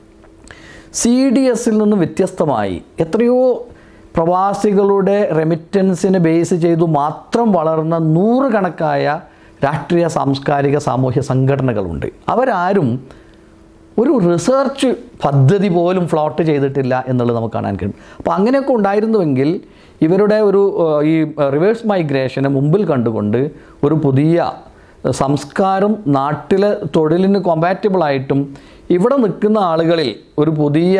CDSൽ നിന്ന് വ്യത്യസ്തമായി എത്രയോ പ്രവാസികളുടെ റെമിറ്റൻസിനെ ബേസ് ചെയ്തു മാത്രം വളർന്ന 100 കണക്കായ രാഷ്ട്രീയ, സാംസ്കാരിക, സാമൂഹ്യ സംഘടനകളുണ്ട്. അവരാരും ഒരു റിസർച്ച് പദ്ധതി പോലും ഫ്ലോട്ട് ചെയ്തിട്ടില്ല എന്നുള്ളത് നമുക്ക് കാണാൻ കഴിയും. അപ്പോൾ അങ്ങനെയൊക്കെ ഉണ്ടായിരുന്നുവെങ്കിൽ ഇവരുടെ ഈ റിവേഴ്സ് മൈഗ്രേഷനെ മുമ്പിൽ കണ്ടുകൊണ്ട് ഒരു പുതിയ സംസ്കാരം നാട്ടിലെ തൊഴിലിന് കോമ്പാറ്റബിളായിട്ടും ഇവിടെ നിൽക്കുന്ന ആളുകളിൽ ഒരു പുതിയ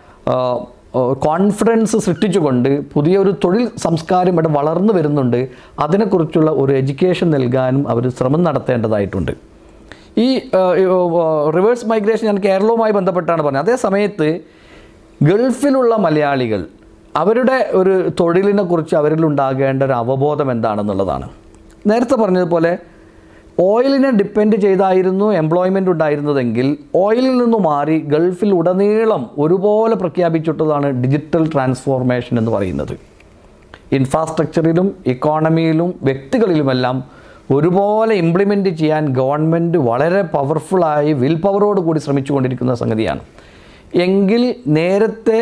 കോൺഫിഡൻസ് സൃഷ്ടിച്ചുകൊണ്ട് പുതിയൊരു തൊഴിൽ സംസ്കാരം ഇവിടെ വളർന്നു വരുന്നുണ്ട്. അതിനെക്കുറിച്ചുള്ള ഒരു എഡ്യൂക്കേഷൻ നൽകാനും അവർ ശ്രമം നടത്തേണ്ടതായിട്ടുണ്ട്. ഈ റിവേഴ്സ് മൈഗ്രേഷൻ ഞാൻ കേരളവുമായി ബന്ധപ്പെട്ടാണ് പറഞ്ഞത്. അതേ സമയത്ത് ഗൾഫിലുള്ള മലയാളികൾ അവരുടെ ഒരു തൊഴിലിനെക്കുറിച്ച് അവരിലുണ്ടാകേണ്ട ഒരു അവബോധം എന്താണെന്നുള്ളതാണ്. നേരത്തെ പറഞ്ഞതുപോലെ ഓയിലിനെ ഡിപ്പെൻഡ് ചെയ്തായിരുന്നു എംപ്ലോയ്മെൻ്റ് ഉണ്ടായിരുന്നതെങ്കിൽ ഓയിലിൽ നിന്ന് മാറി ഗൾഫിൽ ഉടനീളം ഒരുപോലെ പ്രഖ്യാപിച്ചിട്ടുള്ളതാണ് ഡിജിറ്റൽ ട്രാൻസ്ഫോർമേഷൻ എന്ന് പറയുന്നത്. ഇൻഫ്രാസ്ട്രക്ചറിലും ഇക്കോണമിയിലും വ്യക്തികളിലുമെല്ലാം ഒരുപോലെ ഇംപ്ലിമെൻറ്റ് ചെയ്യാൻ ഗവൺമെൻറ് വളരെ പവർഫുള്ളായി വിൽ പവറോട് കൂടി ശ്രമിച്ചുകൊണ്ടിരിക്കുന്ന സംഗതിയാണ്. എങ്കിൽ നേരത്തെ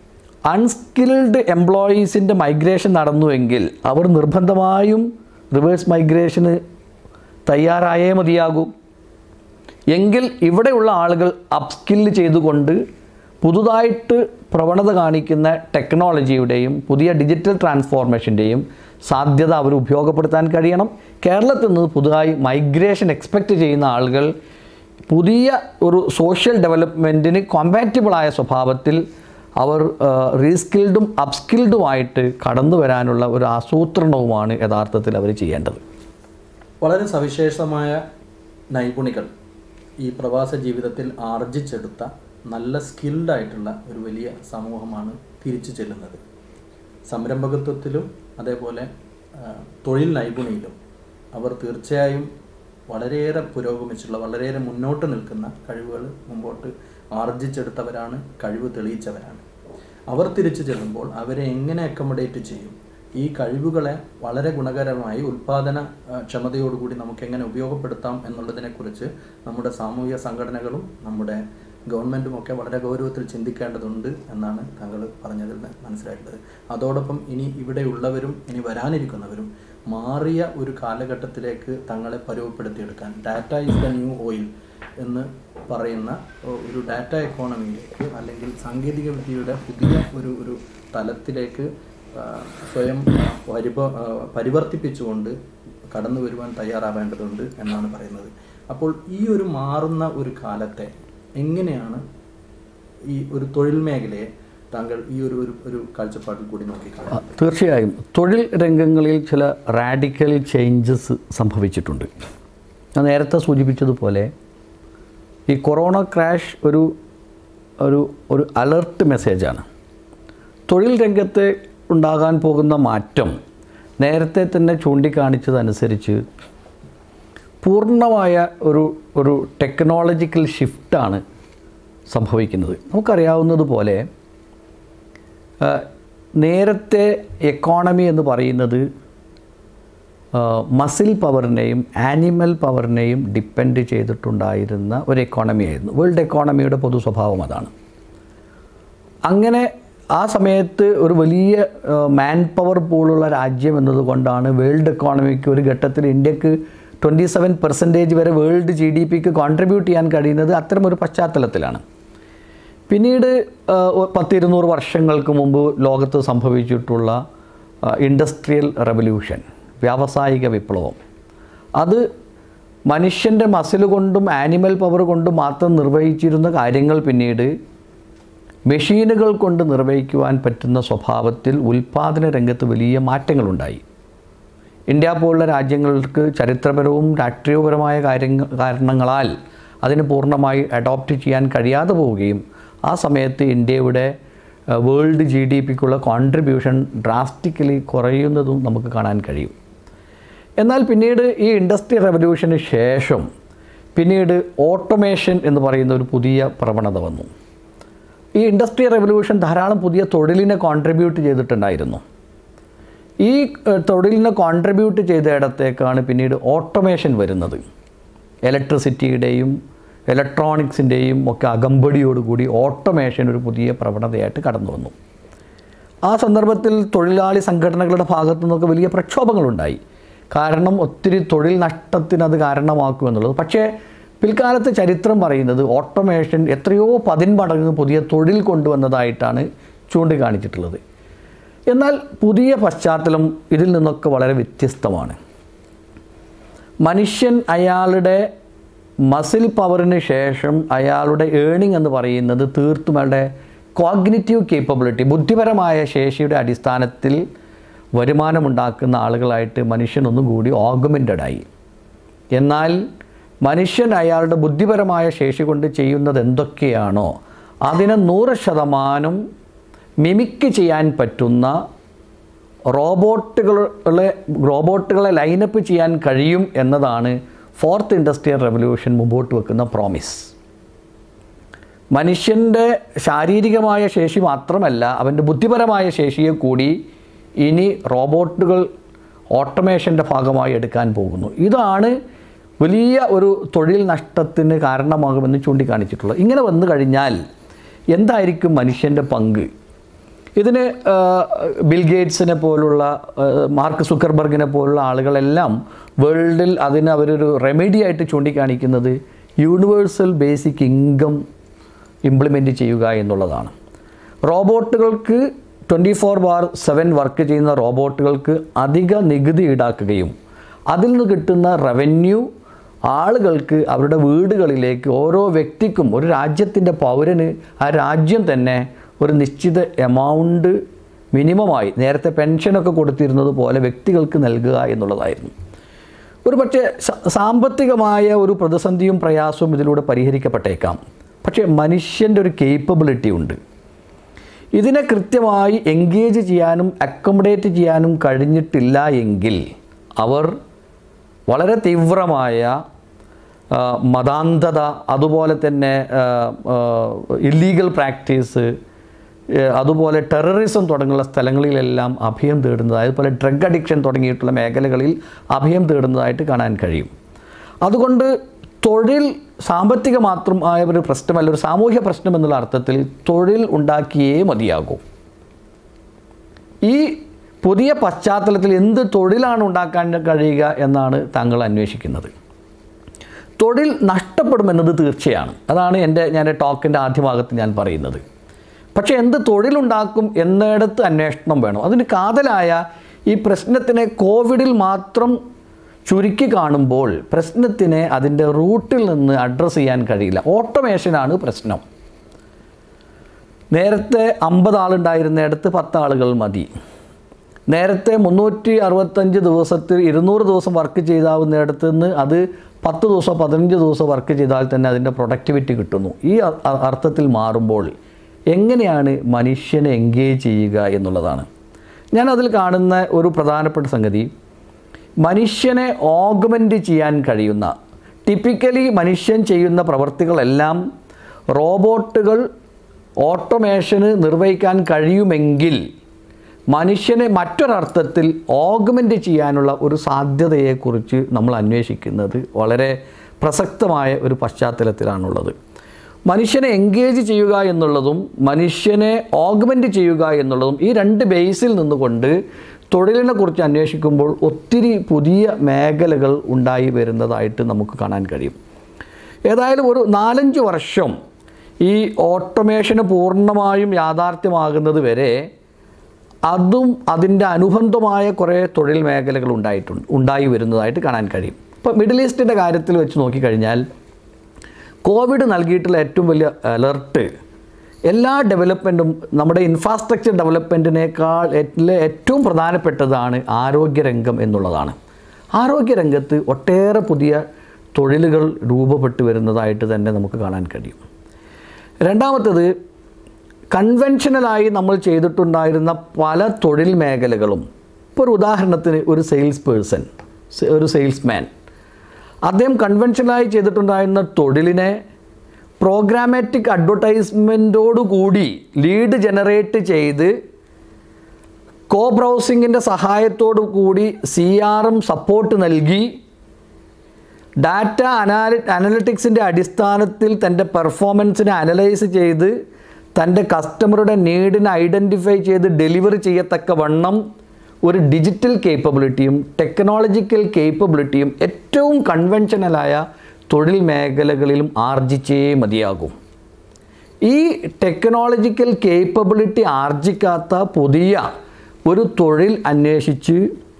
അൺസ്കിൽഡ് എംപ്ലോയീസിൻ്റെ മൈഗ്രേഷൻ നടന്നുവെങ്കിൽ അവർ നിർബന്ധമായും റിവേഴ്സ് മൈഗ്രേഷന് തയ്യാറായേ മതിയാകൂ. എങ്കിൽ ഇവിടെയുള്ള ആളുകൾ അപ്സ്കില്ല് ചെയ്തുകൊണ്ട് പുതുതായിട്ട് പ്രവണത കാണിക്കുന്ന ടെക്നോളജിയുടെയും പുതിയ ഡിജിറ്റൽ ട്രാൻസ്ഫോർമേഷൻ്റെയും സാധ്യത അവർ ഉപയോഗപ്പെടുത്താൻ കഴിയണം. കേരളത്തിൽ നിന്ന് പുതുതായി മൈഗ്രേഷൻ എക്സ്പെക്റ്റ് ചെയ്യുന്ന ആളുകൾ പുതിയ ഒരു സോഷ്യൽ ഡെവലപ്മെൻറ്റിന് കോമ്പാറ്റബിളായ സ്വഭാവത്തിൽ അവർ റീസ്കിൽഡും അപ്സ്കിൽഡുമായിട്ട് കടന്നു വരാനുള്ള ഒരു ആസൂത്രണവുമാണ് യഥാർത്ഥത്തിൽ അവർ ചെയ്യേണ്ടത്. വളരെ സവിശേഷമായ നൈപുണികൾ ഈ പ്രവാസ ജീവിതത്തിൽ ആർജിച്ചെടുത്ത നല്ല സ്കിൽഡായിട്ടുള്ള ഒരു വലിയ സമൂഹമാണ് തിരിച്ചു ചെല്ലുന്നത്. സംരംഭകത്വത്തിലും അതേപോലെ തൊഴിൽ നൈപുണ്യയിലും അവർ തീർച്ചയായും വളരെയേറെ പുരോഗമിച്ചുള്ള വളരെയേറെ മുന്നോട്ട് നിൽക്കുന്ന കഴിവുകൾ മുമ്പോട്ട് ആർജിച്ചെടുത്തവരാണ്, കഴിവ് തെളിയിച്ചവരാണ്. അവർ തിരിച്ചു ചെല്ലുമ്പോൾ അവരെ എങ്ങനെ അക്കോമഡേറ്റ് ചെയ്യും, ഈ കഴിവുകളെ വളരെ ഗുണകരമായി ഉൽപ്പാദന ക്ഷമതയോടുകൂടി നമുക്ക് എങ്ങനെ ഉപയോഗപ്പെടുത്താം എന്നുള്ളതിനെക്കുറിച്ച് നമ്മുടെ സാമൂഹിക സംഘടനകളും നമ്മുടെ ഗവൺമെൻറ്റും ഒക്കെ വളരെ ഗൗരവത്തിൽ ചിന്തിക്കേണ്ടതുണ്ട് എന്നാണ് താങ്കൾ പറഞ്ഞതിൽ മനസ്സിലായിട്ടുള്ളത്. അതോടൊപ്പം ഇനി ഇവിടെയുള്ളവരും ഇനി വരാനിരിക്കുന്നവരും മാറിയ ഒരു കാലഘട്ടത്തിലേക്ക് തങ്ങളെ പരുവപ്പെടുത്തിയെടുക്കാൻ data is the new oil എന്ന് പറയുന്ന ഒരു ഡാറ്റ എക്കോണമിയിലേക്ക് അല്ലെങ്കിൽ സാങ്കേതിക വിദ്യയുടെ പുതിയ ഒരു തലത്തിലേക്ക് സ്വയം പരിവർത്തിപ്പിച്ചുകൊണ്ട് കടന്നു വരുവാൻ തയ്യാറാവേണ്ടതുണ്ട് എന്നാണ് പറയുന്നത്. അപ്പോൾ ഈ ഒരു മാറുന്ന ഒരു കാലത്തെ എങ്ങനെയാണ് ഈ ഒരു തൊഴിൽ മേഖലയെ താങ്കൾ ഈ ഒരു കാഴ്ചപ്പാടിൽ കൂടി നോക്കിക്കാണും? തീർച്ചയായും തൊഴിൽ രംഗങ്ങളിൽ ചില റാഡിക്കൽ ചേഞ്ചസ് സംഭവിച്ചിട്ടുണ്ട്. ഞാൻ നേരത്തെ സൂചിപ്പിച്ചതുപോലെ ഈ കൊറോണ ക്രാഷ് ഒരു അലർട്ട് മെസ്സേജാണ്. തൊഴിൽ രംഗത്ത് ഉണ്ടാകാൻ പോകുന്ന മാറ്റം നേരത്തെ തന്നെ ചൂണ്ടിക്കാണിച്ചതനുസരിച്ച് പൂർണ്ണമായ ഒരു ടെക്നോളജിക്കൽ ഷിഫ്റ്റാണ് സംഭവിക്കുന്നത്. നമുക്കറിയാവുന്നതുപോലെ നേരത്തെ എക്കോണമി എന്ന് പറയുന്നത് മസിൽ പവറിനെയും ആനിമൽ പവറിനെയും ഡിപ്പെൻഡ് ചെയ്തിട്ടുണ്ടായിരുന്ന ഒരു എക്കോണമി ആയിരുന്നു. വേൾഡ് എക്കോണമിയുടെ പൊതു സ്വഭാവം അതാണ്. അങ്ങനെ ആ സമയത്ത് ഒരു വലിയ മാൻ പവർ പൂളുള്ള രാജ്യം എന്നതുകൊണ്ടാണ് വേൾഡ് എക്കോണമിക്ക് ഒരു ഘട്ടത്തിൽ ഇന്ത്യക്ക് 27% വരെ വേൾഡ് GDPക്ക് കോൺട്രിബ്യൂട്ട് ചെയ്യാൻ കഴിയുന്നത് അത്തരമൊരു പശ്ചാത്തലത്തിലാണ്. പിന്നീട് 100-200 വർഷങ്ങൾക്ക് മുമ്പ് ലോകത്ത് സംഭവിച്ചിട്ടുള്ള ഇൻഡസ്ട്രിയൽ റെവല്യൂഷൻ, വ്യാവസായിക വിപ്ലവം, അത് മനുഷ്യൻ്റെ മസിൽ കൊണ്ടും ആനിമൽ പവർ കൊണ്ടും മാത്രം നിർവഹിച്ചിരുന്ന കാര്യങ്ങൾ പിന്നീട് മെഷീനുകൾ കൊണ്ട് നിർവഹിക്കുവാൻ പറ്റുന്ന സ്വഭാവത്തിൽ ഉൽപ്പാദന രംഗത്ത് വലിയ മാറ്റങ്ങളുണ്ടായി. ഇന്ത്യ പോലുള്ള രാജ്യങ്ങൾക്ക് ചരിത്രപരവും രാഷ്ട്രീയപരമായ കാരണങ്ങളാൽ അതിന് പൂർണ്ണമായി അഡോപ്റ്റ് ചെയ്യാൻ കഴിയാതെ പോവുകയും ആ സമയത്ത് ഇന്ത്യയുടെ വേൾഡ് GDPക്കുള്ള കോൺട്രിബ്യൂഷൻ ഡ്രാസ്റ്റിക്കലി കുറയുന്നതും നമുക്ക് കാണാൻ കഴിയും. എന്നാൽ പിന്നീട് ഈ ഇൻഡസ്ട്രിയൽ റെവല്യൂഷന് ശേഷം പിന്നീട് ഓട്ടോമേഷൻ എന്ന് പറയുന്ന ഒരു പുതിയ പ്രവണത വന്നു. ഈ ഇൻഡസ്ട്രിയൽ റെവല്യൂഷൻ ധാരാളം പുതിയ തൊഴിലിനെ കോൺട്രിബ്യൂട്ട് ചെയ്തിട്ടുണ്ടായിരുന്നു. ഈ തൊഴിലിനെ കോൺട്രിബ്യൂട്ട് ചെയ്തയിടത്തേക്കാണ് പിന്നീട് ഓട്ടോമേഷൻ വരുന്നത്. ഇലക്ട്രിസിറ്റിയുടെയും ഇലക്ട്രോണിക്സിൻ്റെയും ഒക്കെ അകമ്പടിയോടുകൂടി ഓട്ടോമേഷൻ ഒരു പുതിയ പ്രവണതയായിട്ട് കടന്നു വന്നു. ആ സന്ദർഭത്തിൽ തൊഴിലാളി സംഘടനകളുടെ ഭാഗത്തു നിന്നൊക്കെ വലിയ പ്രക്ഷോഭങ്ങളുണ്ടായി. കാരണം ഒത്തിരി തൊഴിൽ നഷ്ടത്തിനത് കാരണമാക്കുമെന്നുള്ളത്. പക്ഷേ പിൽക്കാലത്ത് ചരിത്രം പറയുന്നത് ഓട്ടോമേഷൻ എത്രയോ 10 മടങ്ങ് പുതിയ തൊഴിൽ കൊണ്ടുവന്നതായിട്ടാണ് ചൂണ്ടിക്കാണിച്ചിട്ടുള്ളത്. എന്നാൽ പുതിയ പശ്ചാത്തലം ഇതിൽ നിന്നൊക്കെ വളരെ വ്യത്യസ്തമാണ്. മനുഷ്യൻ അയാളുടെ മസിൽ പവറിന് ശേഷം അയാളുടെ ഏണിംഗ് എന്ന് പറയുന്നത് തീർത്തും അയാളുടെ കോഗ്നിറ്റീവ് കേപ്പബിലിറ്റി, ബുദ്ധിപരമായ ശേഷിയുടെ അടിസ്ഥാനത്തിൽ വരുമാനമുണ്ടാക്കുന്ന ആളുകളായിട്ട് മനുഷ്യനൊന്നും കൂടി ഓഗ്മെൻറ്റഡായി. എന്നാൽ മനുഷ്യൻ അയാളുടെ ബുദ്ധിപരമായ ശേഷി കൊണ്ട് ചെയ്യുന്നത് എന്തൊക്കെയാണോ അതിനെ 100% മിമിക്ക് ചെയ്യാൻ പറ്റുന്ന റോബോട്ടുകളെ ലൈനപ്പ് ചെയ്യാൻ കഴിയും എന്നതാണ് 4th ഇൻഡസ്ട്രിയൽ റെവല്യൂഷൻ മുമ്പോട്ട് വെക്കുന്ന പ്രോമിസ്. മനുഷ്യൻ്റെ ശാരീരികമായ ശേഷി മാത്രമല്ല, അവൻ്റെ ബുദ്ധിപരമായ ശേഷിയെ കൂടി ഇനി റോബോട്ടുകൾ ഓട്ടോമേഷൻ്റെ ഭാഗമായി എടുക്കാൻ പോകുന്നു. ഇതാണ് വലിയ ഒരു തൊഴിൽ നഷ്ടത്തിന് കാരണമാകുമെന്ന് ചൂണ്ടിക്കാണിച്ചിട്ടുള്ളത്. ഇങ്ങനെ വന്നു കഴിഞ്ഞാൽ എന്തായിരിക്കും മനുഷ്യൻ്റെ പങ്ക്? ഇതിന് ബിൽ ഗേറ്റ്സിനെ പോലുള്ള മാർക്ക് സുക്കർബർഗിനെ പോലുള്ള ആളുകളെല്ലാം വേൾഡിൽ അതിന് അവരൊരു റെമഡിയായിട്ട് ചൂണ്ടിക്കാണിക്കുന്നത് യൂണിവേഴ്സൽ ബേസിക് ഇൻകം ഇംപ്ലിമെൻറ്റ് ചെയ്യുക എന്നുള്ളതാണ്. റോബോട്ടുകൾക്ക് 24/7 വർക്ക് ചെയ്യുന്ന റോബോട്ടുകൾക്ക് അധിക നികുതി ഈടാക്കുകയും അതിൽ നിന്ന് കിട്ടുന്ന റവന്യൂ ആളുകൾക്ക് അവരുടെ വീടുകളിലേക്ക് ഓരോ വ്യക്തിക്കും, ഒരു രാജ്യത്തിൻ്റെ പൗരന് ആ രാജ്യം തന്നെ ഒരു നിശ്ചിത എമൗണ്ട് മിനിമമായി നേരത്തെ പെൻഷനൊക്കെ കൊടുത്തിരുന്നത് പോലെ വ്യക്തികൾക്ക് നൽകുക എന്നുള്ളതായിരുന്നു. ഒരു പക്ഷേ സാമ്പത്തികമായ ഒരു പ്രതിസന്ധിയും പ്രയാസവും ഇതിലൂടെ പരിഹരിക്കപ്പെട്ടേക്കാം. പക്ഷേ മനുഷ്യൻ്റെ ഒരു കേപ്പബിലിറ്റി ഉണ്ട്. ഇതിനെ കൃത്യമായി എൻഗേജ് ചെയ്യാനും അക്കോമഡേറ്റ് ചെയ്യാനും കഴിഞ്ഞിട്ടില്ല എങ്കിൽ അവർ വളരെ തീവ്രമായ മതാന്ധത, അതുപോലെ തന്നെ ഇല്ലീഗൽ പ്രാക്ടീസ്, അതുപോലെ ടെററിസം തുടങ്ങിയുള്ള സ്ഥലങ്ങളിലെല്ലാം അഭയം തേടുന്നതായി, അതുപോലെ ഡ്രഗ് അഡിക്ഷൻ തുടങ്ങിയിട്ടുള്ള മേഖലകളിൽ അഭയം തേടുന്നതായിട്ട് കാണാൻ കഴിയും. അതുകൊണ്ട് തൊഴിൽ സാമ്പത്തിക മാത്രമായ ഒരു പ്രശ്നമല്ല, ഒരു സാമൂഹ്യ പ്രശ്നം എന്നുള്ള അർത്ഥത്തിൽ തൊഴിൽ ഉണ്ടാക്കിയേ മതിയാകൂ. ഈ പുതിയ പശ്ചാത്തലത്തിൽ എന്ത് തൊഴിലാണ് ഉണ്ടാക്കാൻ കഴിയുക എന്നാണ് താങ്കൾ അന്വേഷിക്കുന്നത്. തൊഴിൽ നഷ്ടപ്പെടുമെന്നത് തീർച്ചയാണ്. അതാണ് ഞാൻ ടോക്കിൻ്റെ ആദ്യ ഭാഗത്ത് ഞാൻ പറയുന്നത്. പക്ഷേ എന്ത് തൊഴിലുണ്ടാക്കും എന്നിടത്ത് അന്വേഷണം വേണം. അതിന് കാതലായ ഈ പ്രശ്നത്തിനെ കോവിഡിൽ മാത്രം ചുരുക്കി കാണുമ്പോൾ പ്രശ്നത്തിനെ അതിൻ്റെ റൂട്ടിൽ നിന്ന് അഡ്രസ്സ് ചെയ്യാൻ കഴിയില്ല. ഓട്ടോമേഷനാണ് പ്രശ്നം. നേരത്തെ 50 ആളുണ്ടായിരുന്നിടത്ത് 10 ആളുകൾ മതി. നേരത്തെ 365 ദിവസത്തിൽ 200 ദിവസം വർക്ക് ചെയ്താവുന്നിടത്ത് നിന്ന് അത് 10 ദിവസം 15 ദിവസം വർക്ക് ചെയ്താൽ തന്നെ അതിൻ്റെ പ്രൊഡക്ടിവിറ്റി കിട്ടുന്നു. ഈ അർത്ഥത്തിൽ മാറുമ്പോൾ എങ്ങനെയാണ് മനുഷ്യനെ എൻഗേജ് ചെയ്യുക എന്നുള്ളതാണ്. ഞാനതിൽ കാണുന്ന ഒരു പ്രധാനപ്പെട്ട സംഗതി, മനുഷ്യനെ ഓഗ്മെൻറ്റ് ചെയ്യാൻ കഴിയുന്ന, ടിപ്പിക്കലി മനുഷ്യൻ ചെയ്യുന്ന പ്രവർത്തികളെല്ലാം റോബോട്ടുകൾ ഓട്ടോമേഷന് നിർവഹിക്കാൻ കഴിയുമെങ്കിൽ മനുഷ്യനെ മറ്റൊരർത്ഥത്തിൽ ഓഗ്മെൻറ്റ് ചെയ്യാനുള്ള ഒരു സാധ്യതയെക്കുറിച്ച് നമ്മൾ അന്വേഷിക്കുന്നത് വളരെ പ്രസക്തമായ ഒരു പശ്ചാത്തലത്തിലാണുള്ളത്. മനുഷ്യനെ എൻഗേജ് ചെയ്യുക എന്നുള്ളതും മനുഷ്യനെ ഓഗ്മെൻറ്റ് ചെയ്യുക എന്നുള്ളതും ഈ രണ്ട് ബേസിൽ നിന്നുകൊണ്ട് തൊഴിലിനെക്കുറിച്ച് അന്വേഷിക്കുമ്പോൾ ഒത്തിരി പുതിയ മേഖലകൾ ഉണ്ടായി വരുന്നതായിട്ട് നമുക്ക് കാണാൻ കഴിയും. ഏതായാലും ഒരു 4-5 വർഷം ഈ ഓട്ടോമേഷന് പൂർണ്ണമായും യാഥാർത്ഥ്യമാകുന്നത് വരെ അതും അതിൻ്റെ അനുബന്ധമായ കുറേ തൊഴിൽ മേഖലകൾ ഉണ്ടായി വരുന്നതായിട്ട് കാണാൻ കഴിയും. ഇപ്പോൾ മിഡിൽ ഈസ്റ്റിൻ്റെ കാര്യത്തിൽ വെച്ച് നോക്കിക്കഴിഞ്ഞാൽ കോവിഡ് നൽകിയിട്ടുള്ള ഏറ്റവും വലിയ അലർട്ട് എല്ലാ ഡെവലപ്മെൻറ്റും നമ്മുടെ ഇൻഫ്രാസ്ട്രക്ചർ ഡെവലപ്മെൻറ്റിനേക്കാൾ ഏറ്റവും പ്രധാനപ്പെട്ടതാണ് ആരോഗ്യരംഗം എന്നുള്ളതാണ്. ആരോഗ്യരംഗത്ത് ഒട്ടേറെ പുതിയ തൊഴിലുകൾ രൂപപ്പെട്ടു വരുന്നതായിട്ട് തന്നെ നമുക്ക് കാണാൻ കഴിയും. രണ്ടാമത്തേത്, കൺവെൻഷനലായി നമ്മൾ ചെയ്തിട്ടുണ്ടായിരുന്ന പല തൊഴിൽ മേഖലകളും, ഇപ്പോൾ ഒരു ഉദാഹരണത്തിന് ഒരു സെയിൽസ് പേഴ്സൺ, ഒരു സെയിൽസ്മാൻ, അദ്ദേഹം കൺവെൻഷനലായി ചെയ്തിട്ടുണ്ടായിരുന്ന തൊഴിലിനെ പ്രോഗ്രാമാറ്റിക് അഡ്വർടൈസ്മെൻറ്റോടുകൂടി ലീഡ് ജനറേറ്റ് ചെയ്ത് കോ ബ്രൗസിങ്ങിൻ്റെ സഹായത്തോടു കൂടി CRM സപ്പോർട്ട് നൽകി ഡാറ്റ അനലിറ്റിക്സിൻ്റെ അടിസ്ഥാനത്തിൽ തൻ്റെ പെർഫോമൻസിനെ അനലൈസ് ചെയ്ത് തൻ്റെ കസ്റ്റമറുടെ നീഡിനെ ഐഡൻറ്റിഫൈ ചെയ്ത് ഡെലിവറി ചെയ്യത്തക്ക വണ്ണം ഒരു ഡിജിറ്റൽ കേപ്പബിലിറ്റിയും ടെക്നോളജിക്കൽ കേപ്പബിലിറ്റിയും ഏറ്റവും കൺവെൻഷനലായ തൊഴിൽ മേഖലകളിലും ആർജിച്ചേ മതിയാകും. ഈ ടെക്നോളജിക്കൽ കേപ്പബിലിറ്റി ആർജിക്കാത്ത പുതിയ ഒരു തൊഴിൽ അന്വേഷിച്ച്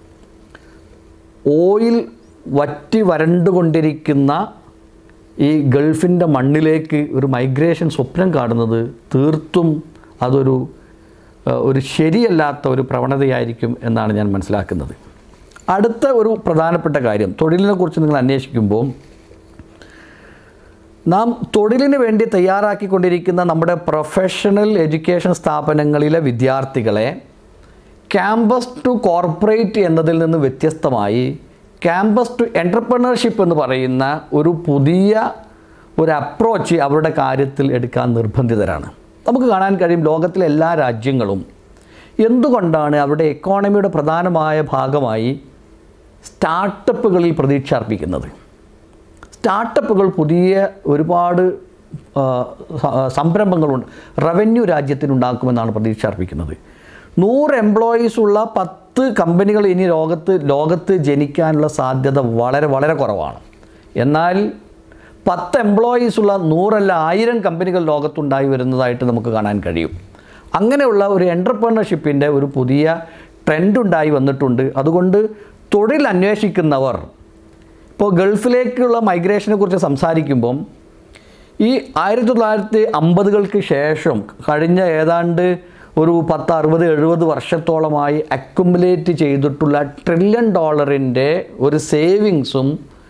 ഓയിൽ വറ്റി വരണ്ടുകൊണ്ടിരിക്കുന്ന ഈ ഗൾഫിൻ്റെ മണ്ണിലേക്ക് ഒരു മൈഗ്രേഷൻ സ്വപ്നം കാണുന്നത് തീർത്തും അതൊരു ശരിയല്ലാത്ത ഒരു പ്രവണതയായിരിക്കും എന്നാണ് ഞാൻ മനസ്സിലാക്കുന്നത്. അടുത്ത ഒരു പ്രധാനപ്പെട്ട കാര്യം, തൊഴിലിനെക്കുറിച്ച് നിങ്ങൾ അന്വേഷിക്കുമ്പോൾ നാം തൊഴിലിന് വേണ്ടി തയ്യാറാക്കിക്കൊണ്ടിരിക്കുന്ന നമ്മുടെ പ്രൊഫഷണൽ എഡ്യൂക്കേഷൻ സ്ഥാപനങ്ങളിലെ വിദ്യാർത്ഥികളെ ക്യാമ്പസ് ടു കോർപ്പറേറ്റ് എന്നതിൽ നിന്ന് വ്യത്യസ്തമായി ക്യാമ്പസ് ടു എൻ്റർപ്രണർഷിപ്പ് എന്ന് പറയുന്ന ഒരു പുതിയ ഒരു അപ്രോച്ച് അവരുടെ കാര്യത്തിൽ എടുക്കാൻ നിർബന്ധിതരാണ്. നമുക്ക് കാണാൻ കഴിയും ലോകത്തിലെ എല്ലാ രാജ്യങ്ങളും എന്തുകൊണ്ടാണ് അവരുടെ എക്കോണമിയുടെ പ്രധാനമായ ഭാഗമായി സ്റ്റാർട്ടപ്പുകളിൽ പ്രതീക്ഷ അർപ്പിക്കുന്നത്. സ്റ്റാർട്ടപ്പുകൾ പുതിയ ഒരുപാട് സംരംഭങ്ങളുണ്ട്, റവന്യൂ രാജ്യത്തിനുണ്ടാക്കുമെന്നാണ് പ്രതീക്ഷ അർപ്പിക്കുന്നത്. 100 എംപ്ലോയീസ് ഉള്ള 10 കമ്പനികൾ ഇനി ലോകത്ത് ജനിക്കാനുള്ള സാധ്യത വളരെ വളരെ കുറവാണ്. എന്നാൽ 10 എംപ്ലോയീസ് ഉള്ള 100 അല്ല 1000 കമ്പനികൾ ലോകത്തുണ്ടായി വരുന്നതായിട്ട് നമുക്ക് കാണാൻ കഴിയും. അങ്ങനെയുള്ള ഒരു എൻ്റർപ്രണർഷിപ്പിൻ്റെ ഒരു പുതിയ ട്രെൻഡ് ഉണ്ടായി വന്നിട്ടുണ്ട്. അതുകൊണ്ട് തൊഴിൽ അന്വേഷിക്കുന്നവർ ഇപ്പോൾ ഗൾഫിലേക്കുള്ള മൈഗ്രേഷനെ കുറിച്ച് സംസാരിക്കുമ്പം ഈ 1950കൾക്ക് ശേഷം കഴിഞ്ഞ ഏതാണ്ട് ഒരു 10, 60, 70 വർഷത്തോളമായി അക്യുമുലേറ്റ് ചെയ്തിട്ടുള്ള $1 ട്രില്യൺ ഒരു സേവിങ്സും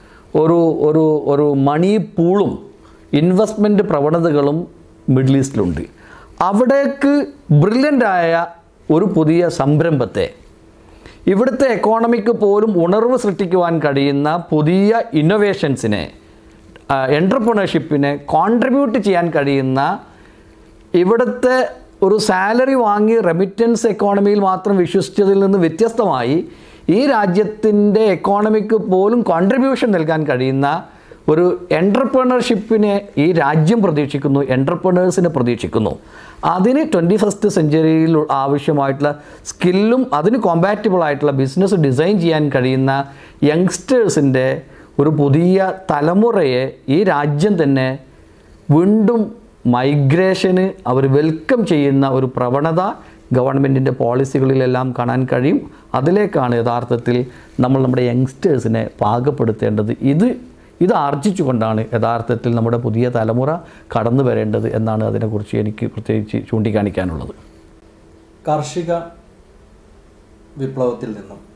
ഒരു മണി പൂളും ഇൻവെസ്റ്റ്മെൻറ്റ് പ്രവണതകളും മിഡിൽ ഈസ്റ്റിലുണ്ട്. അവിടേക്ക് ബ്രില്യൻ്റായ ഒരു പുതിയ സംരംഭത്തെ, ഇവിടുത്തെ എക്കോണമിക്ക് പോലും ഉണർവ് സൃഷ്ടിക്കുവാൻ കഴിയുന്ന പുതിയ ഇന്നൊവേഷൻസിനെ, എൻ്റർപ്രണർഷിപ്പിനെ കോൺട്രിബ്യൂട്ട് ചെയ്യാൻ കഴിയുന്ന, ഇവിടുത്തെ ഒരു സാലറി വാങ്ങി റെമിറ്റൻസ് എക്കോണമിയിൽ മാത്രം വിശ്വസിച്ചതിൽ നിന്ന് വ്യത്യസ്തമായി ഈ രാജ്യത്തിൻ്റെ എക്കോണമിക്ക് പോലും കോൺട്രിബ്യൂഷൻ നൽകാൻ കഴിയുന്ന ഒരു എൻ്റർപ്രണർഷിപ്പിനെ ഈ രാജ്യം പ്രതീക്ഷിക്കുന്നു, എൻ്റർപ്രണേഴ്സിനെ പ്രതീക്ഷിക്കുന്നു. അതിന് 21st സെഞ്ച്വറിയിൽ ആവശ്യമായിട്ടുള്ള സ്കില്ലും അതിന് കോമ്പാറ്റബിൾ ആയിട്ടുള്ള ബിസിനസ് ഡിസൈൻ ചെയ്യാൻ കഴിയുന്ന യങ്സ്റ്റേഴ്സിൻ്റെ ഒരു പുതിയ തലമുറയെ ഈ രാജ്യം തന്നെ വീണ്ടും മൈഗ്രേഷന് അവർ വെൽക്കം ചെയ്യുന്ന ഒരു പ്രവണത ഗവൺമെൻറ്റിൻ്റെ പോളിസികളിലെല്ലാം കാണാൻ കഴിയും. അതിലേക്കാണ് യഥാർത്ഥത്തിൽ നമ്മൾ നമ്മുടെ യങ്സ്റ്റേഴ്സിനെ പാകപ്പെടുത്തേണ്ടത്. ഇത് ആർജിച്ചുകൊണ്ടാണ് യഥാർത്ഥത്തിൽ നമ്മുടെ പുതിയ തലമുറ കടന്നു വരേണ്ടത് എന്നാണ് അതിനെക്കുറിച്ച് എനിക്ക് പ്രത്യേകിച്ച് ചൂണ്ടിക്കാണിക്കാനുള്ളത്. കാർഷിക വിപ്ലവത്തിൽ നിന്നും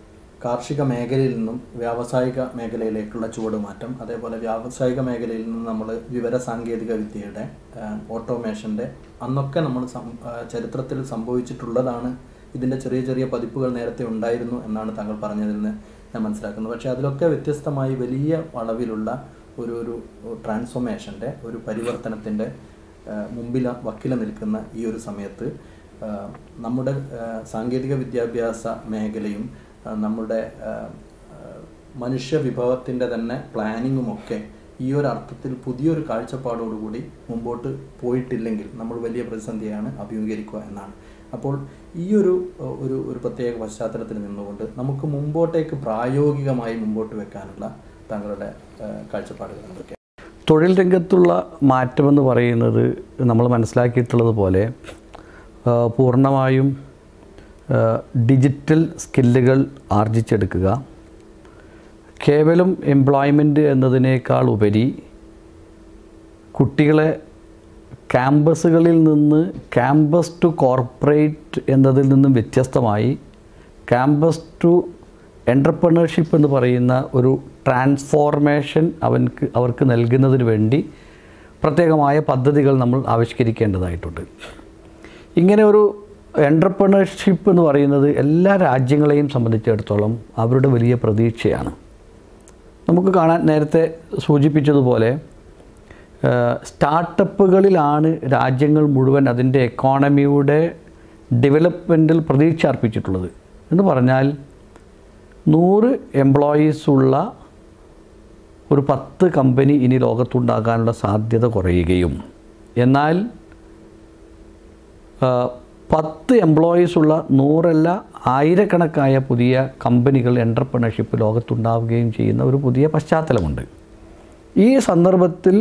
കാർഷിക മേഖലയിൽ നിന്നും വ്യാവസായിക മേഖലയിലേക്കുള്ള ചുവടുമാറ്റം, അതേപോലെ വ്യാവസായിക മേഖലയിൽ നിന്ന് നമ്മൾ വിവര സാങ്കേതിക വിദ്യയുടെ ഓട്ടോമേഷൻ്റെ അന്നൊക്കെ നമ്മൾ ചരിത്രത്തിൽ സംഭവിച്ചിട്ടുള്ളതാണ്. ഇതിൻ്റെ ചെറിയ ചെറിയ പതിപ്പുകൾ നേരത്തെ ഉണ്ടായിരുന്നു എന്നാണ് താങ്കൾ പറഞ്ഞതിൽ നിന്ന് ഞാൻ മനസ്സിലാക്കുന്നത്. പക്ഷേ അതിലൊക്കെ വ്യത്യസ്തമായി വലിയ അളവിലുള്ള ഒരു ട്രാൻസ്ഫോർമേഷൻ്റെ, ഒരു പരിവർത്തനത്തിൻ്റെ വക്കില നിൽക്കുന്ന ഈ ഒരു സമയത്ത് നമ്മുടെ സാങ്കേതിക വിദ്യാഭ്യാസ മേഖലയും നമ്മുടെ മനുഷ്യ വിഭവത്തിൻ്റെ തന്നെ പ്ലാനിങ്ങുമൊക്കെ ഈ ഒരു അർത്ഥത്തിൽ പുതിയൊരു കാഴ്ചപ്പാടോടുകൂടി മുമ്പോട്ട് പോയിട്ടില്ലെങ്കിൽ നമ്മൾ വലിയ പ്രതിസന്ധിയാണ് അഭിമുഖീകരിക്കുക എന്നാണ്. അപ്പോൾ ഈ ഒരു പ്രത്യേക പശ്ചാത്തലത്തിൽ നിന്നുകൊണ്ട് നമുക്ക് മുമ്പോട്ടേക്ക് പ്രായോഗികമായി മുമ്പോട്ട് വെക്കാനുള്ള താങ്കളുടെ കാഴ്ചപ്പാടുകൾ എന്തൊക്കെ? തൊഴിൽ രംഗത്തുള്ള മാറ്റമെന്ന് പറയുന്നത് നമ്മൾ മനസ്സിലാക്കിയിട്ടുള്ളതുപോലെ പൂർണ്ണമായും ഡിജിറ്റൽ സ്കില്ലുകൾ ആർജിച്ചെടുക്കുക, കേവലം എംപ്ലോയ്മെൻറ്റ് എന്നതിനേക്കാൾ ഉപരി കുട്ടികളെ ക്യാമ്പസുകളിൽ നിന്ന് ക്യാമ്പസ് ടു കോർപ്പറേറ്റ് എന്നതിൽ നിന്നും വ്യത്യസ്തമായി ക്യാമ്പസ് ടു എൻ്റർപ്രണർഷിപ്പ് എന്ന് പറയുന്ന ഒരു ട്രാൻസ്ഫോർമേഷൻ അവർക്ക് നൽകുന്നതിന് വേണ്ടി പ്രത്യേകമായ പദ്ധതികൾ നമ്മൾ ആവിഷ്കരിക്കേണ്ടതായിട്ടുണ്ട്. ഇങ്ങനെ ഒരു എൻ്റർപ്രണർഷിപ്പ് എന്ന് പറയുന്നത് എല്ലാ രാജ്യങ്ങളെയും സംബന്ധിച്ചിടത്തോളം അവരുടെ വലിയ പ്രതീക്ഷയാണ്. നമുക്ക് കാണാൻ നേരത്തെ സൂചിപ്പിച്ചതുപോലെ സ്റ്റാർട്ടപ്പുകളിലാണ് രാജ്യങ്ങൾ മുഴുവൻ അതിൻ്റെ എക്കോണമിയുടെ ഡെവലപ്മെൻറ്റിൽ പ്രതീക്ഷ അർപ്പിച്ചിട്ടുള്ളത്. എന്ന് പറഞ്ഞാൽ 100 എംപ്ലോയീസുള്ള ഒരു 10 കമ്പനി ഇനി ലോകത്തുണ്ടാകാനുള്ള സാധ്യത കുറയുകയും എന്നാൽ 10 എംപ്ലോയീസുള്ള 100 ആയിരക്കണക്കായ പുതിയ കമ്പനികൾ എൻ്റർപ്രണർഷിപ്പ് ലോകത്തുണ്ടാവുകയും ചെയ്യുന്ന ഒരു പുതിയ പശ്ചാത്തലമുണ്ട്. ഈ സന്ദർഭത്തിൽ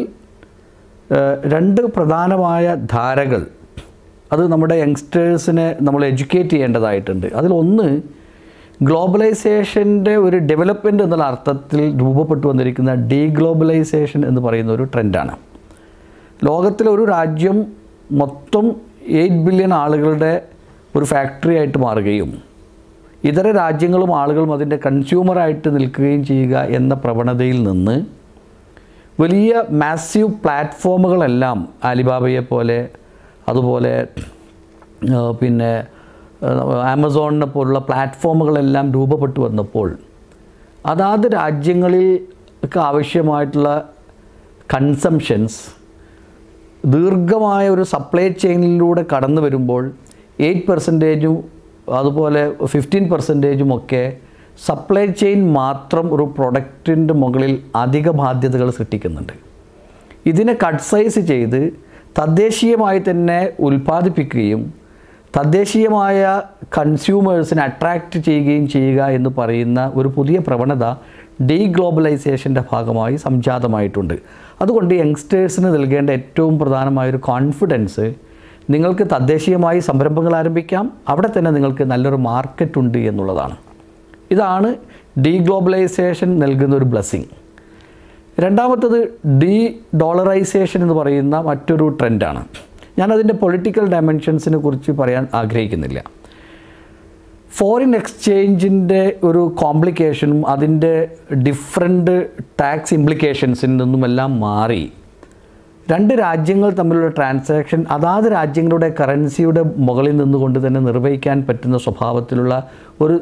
2 പ്രധാനമായ ധാരകൾ അത് നമ്മുടെ യങ്സ്റ്റേഴ്സിനെ നമ്മൾ എഡ്യൂക്കേറ്റ് ചെയ്യേണ്ടതായിട്ടുണ്ട്. അതിലൊന്ന് ഗ്ലോബലൈസേഷൻ്റെ ഒരു ഡെവലപ്മെൻറ്റ് എന്നുള്ള അർത്ഥത്തിൽ രൂപപ്പെട്ടു വന്നിരിക്കുന്ന ഡീഗ്ലോബലൈസേഷൻ എന്ന് പറയുന്ന ഒരു ട്രെൻഡാണ്. ലോകത്തിലെ ഒരു രാജ്യം മൊത്തം 8 ബില്യൺ ആളുകളുടെ ഒരു ഫാക്ടറി ആയിട്ട് മാറുകയും ഇതര രാജ്യങ്ങളും ആളുകളും അതിൻ്റെ കൺസ്യൂമറായിട്ട് നിൽക്കുകയും ചെയ്യുക എന്ന പ്രവണതയിൽ നിന്ന് വലിയ മാസീവ് പ്ലാറ്റ്ഫോമുകളെല്ലാം അലിബാബയെ പോലെ അതുപോലെ പിന്നെ ആമസോണിനെ പോലുള്ള പ്ലാറ്റ്ഫോമുകളെല്ലാം രൂപപ്പെട്ടു വന്നപ്പോൾ അതാത് രാജ്യങ്ങൾക്ക് ആവശ്യമായിട്ടുള്ള കൺസംഷൻസ് ദീർഘമായ ഒരു സപ്ലൈ ചെയിനിലൂടെ കടന്നു വരുമ്പോൾ 8% അതുപോലെ 15% ഒക്കെ സപ്ലൈ ചെയിൻ മാത്രം ഒരു പ്രൊഡക്റ്റിൻ്റെ മുകളിൽ അധിക ബാധ്യതകൾ സൃഷ്ടിക്കുന്നുണ്ട്. ഇതിനെ കട്ട് സൈസ് ചെയ്ത് തദ്ദേശീയമായി തന്നെ ഉൽപ്പാദിപ്പിക്കുകയും തദ്ദേശീയമായ കൺസ്യൂമേഴ്സിനെ അട്രാക്റ്റ് ചെയ്യുകയും ചെയ്യുക എന്ന് പറയുന്ന ഒരു പുതിയ പ്രവണത ഡീഗ്ലോബലൈസേഷൻ്റെ ഭാഗമായി സംജാതമായിട്ടുണ്ട്. അതുകൊണ്ട് യങ്സ്റ്റേഴ്സിന് നൽകേണ്ട ഏറ്റവും പ്രധാനമായൊരു കോൺഫിഡൻസ് നിങ്ങൾക്ക് തദ്ദേശീയമായി സംരംഭങ്ങൾ ആരംഭിക്കാം, അവിടെ തന്നെ നിങ്ങൾക്ക് നല്ലൊരു മാർക്കറ്റ് ഉണ്ട് എന്നുള്ളതാണ്. ഇതാണ് ഡീഗ്ലോബലൈസേഷൻ നൽകുന്ന ഒരു ബ്ലെസ്സിങ്. രണ്ടാമത്തത് ഡോളറൈസേഷൻ എന്ന് പറയുന്ന മറ്റൊരു ട്രെൻഡാണ്. ഞാനതിൻ്റെ പൊളിറ്റിക്കൽ ഡയമെൻഷൻസിനെ കുറിച്ച് പറയാൻ ആഗ്രഹിക്കുന്നില്ല. ഫോറിൻ എക്സ്ചേഞ്ചിൻ്റെ ഒരു കോംപ്ലിക്കേഷനും അതിൻ്റെ ഡിഫറെൻ്റ് ടാക്സ് ഇംപ്ലിക്കേഷൻസിൽ നിന്നുമെല്ലാം മാറി 2 രാജ്യങ്ങൾ തമ്മിലുള്ള ട്രാൻസാക്ഷൻ അതാത് രാജ്യങ്ങളുടെ കറൻസിയുടെ മുകളിൽ നിന്നുകൊണ്ട് തന്നെ നിർവഹിക്കാൻ പറ്റുന്ന സ്വഭാവത്തിലുള്ള ഒരു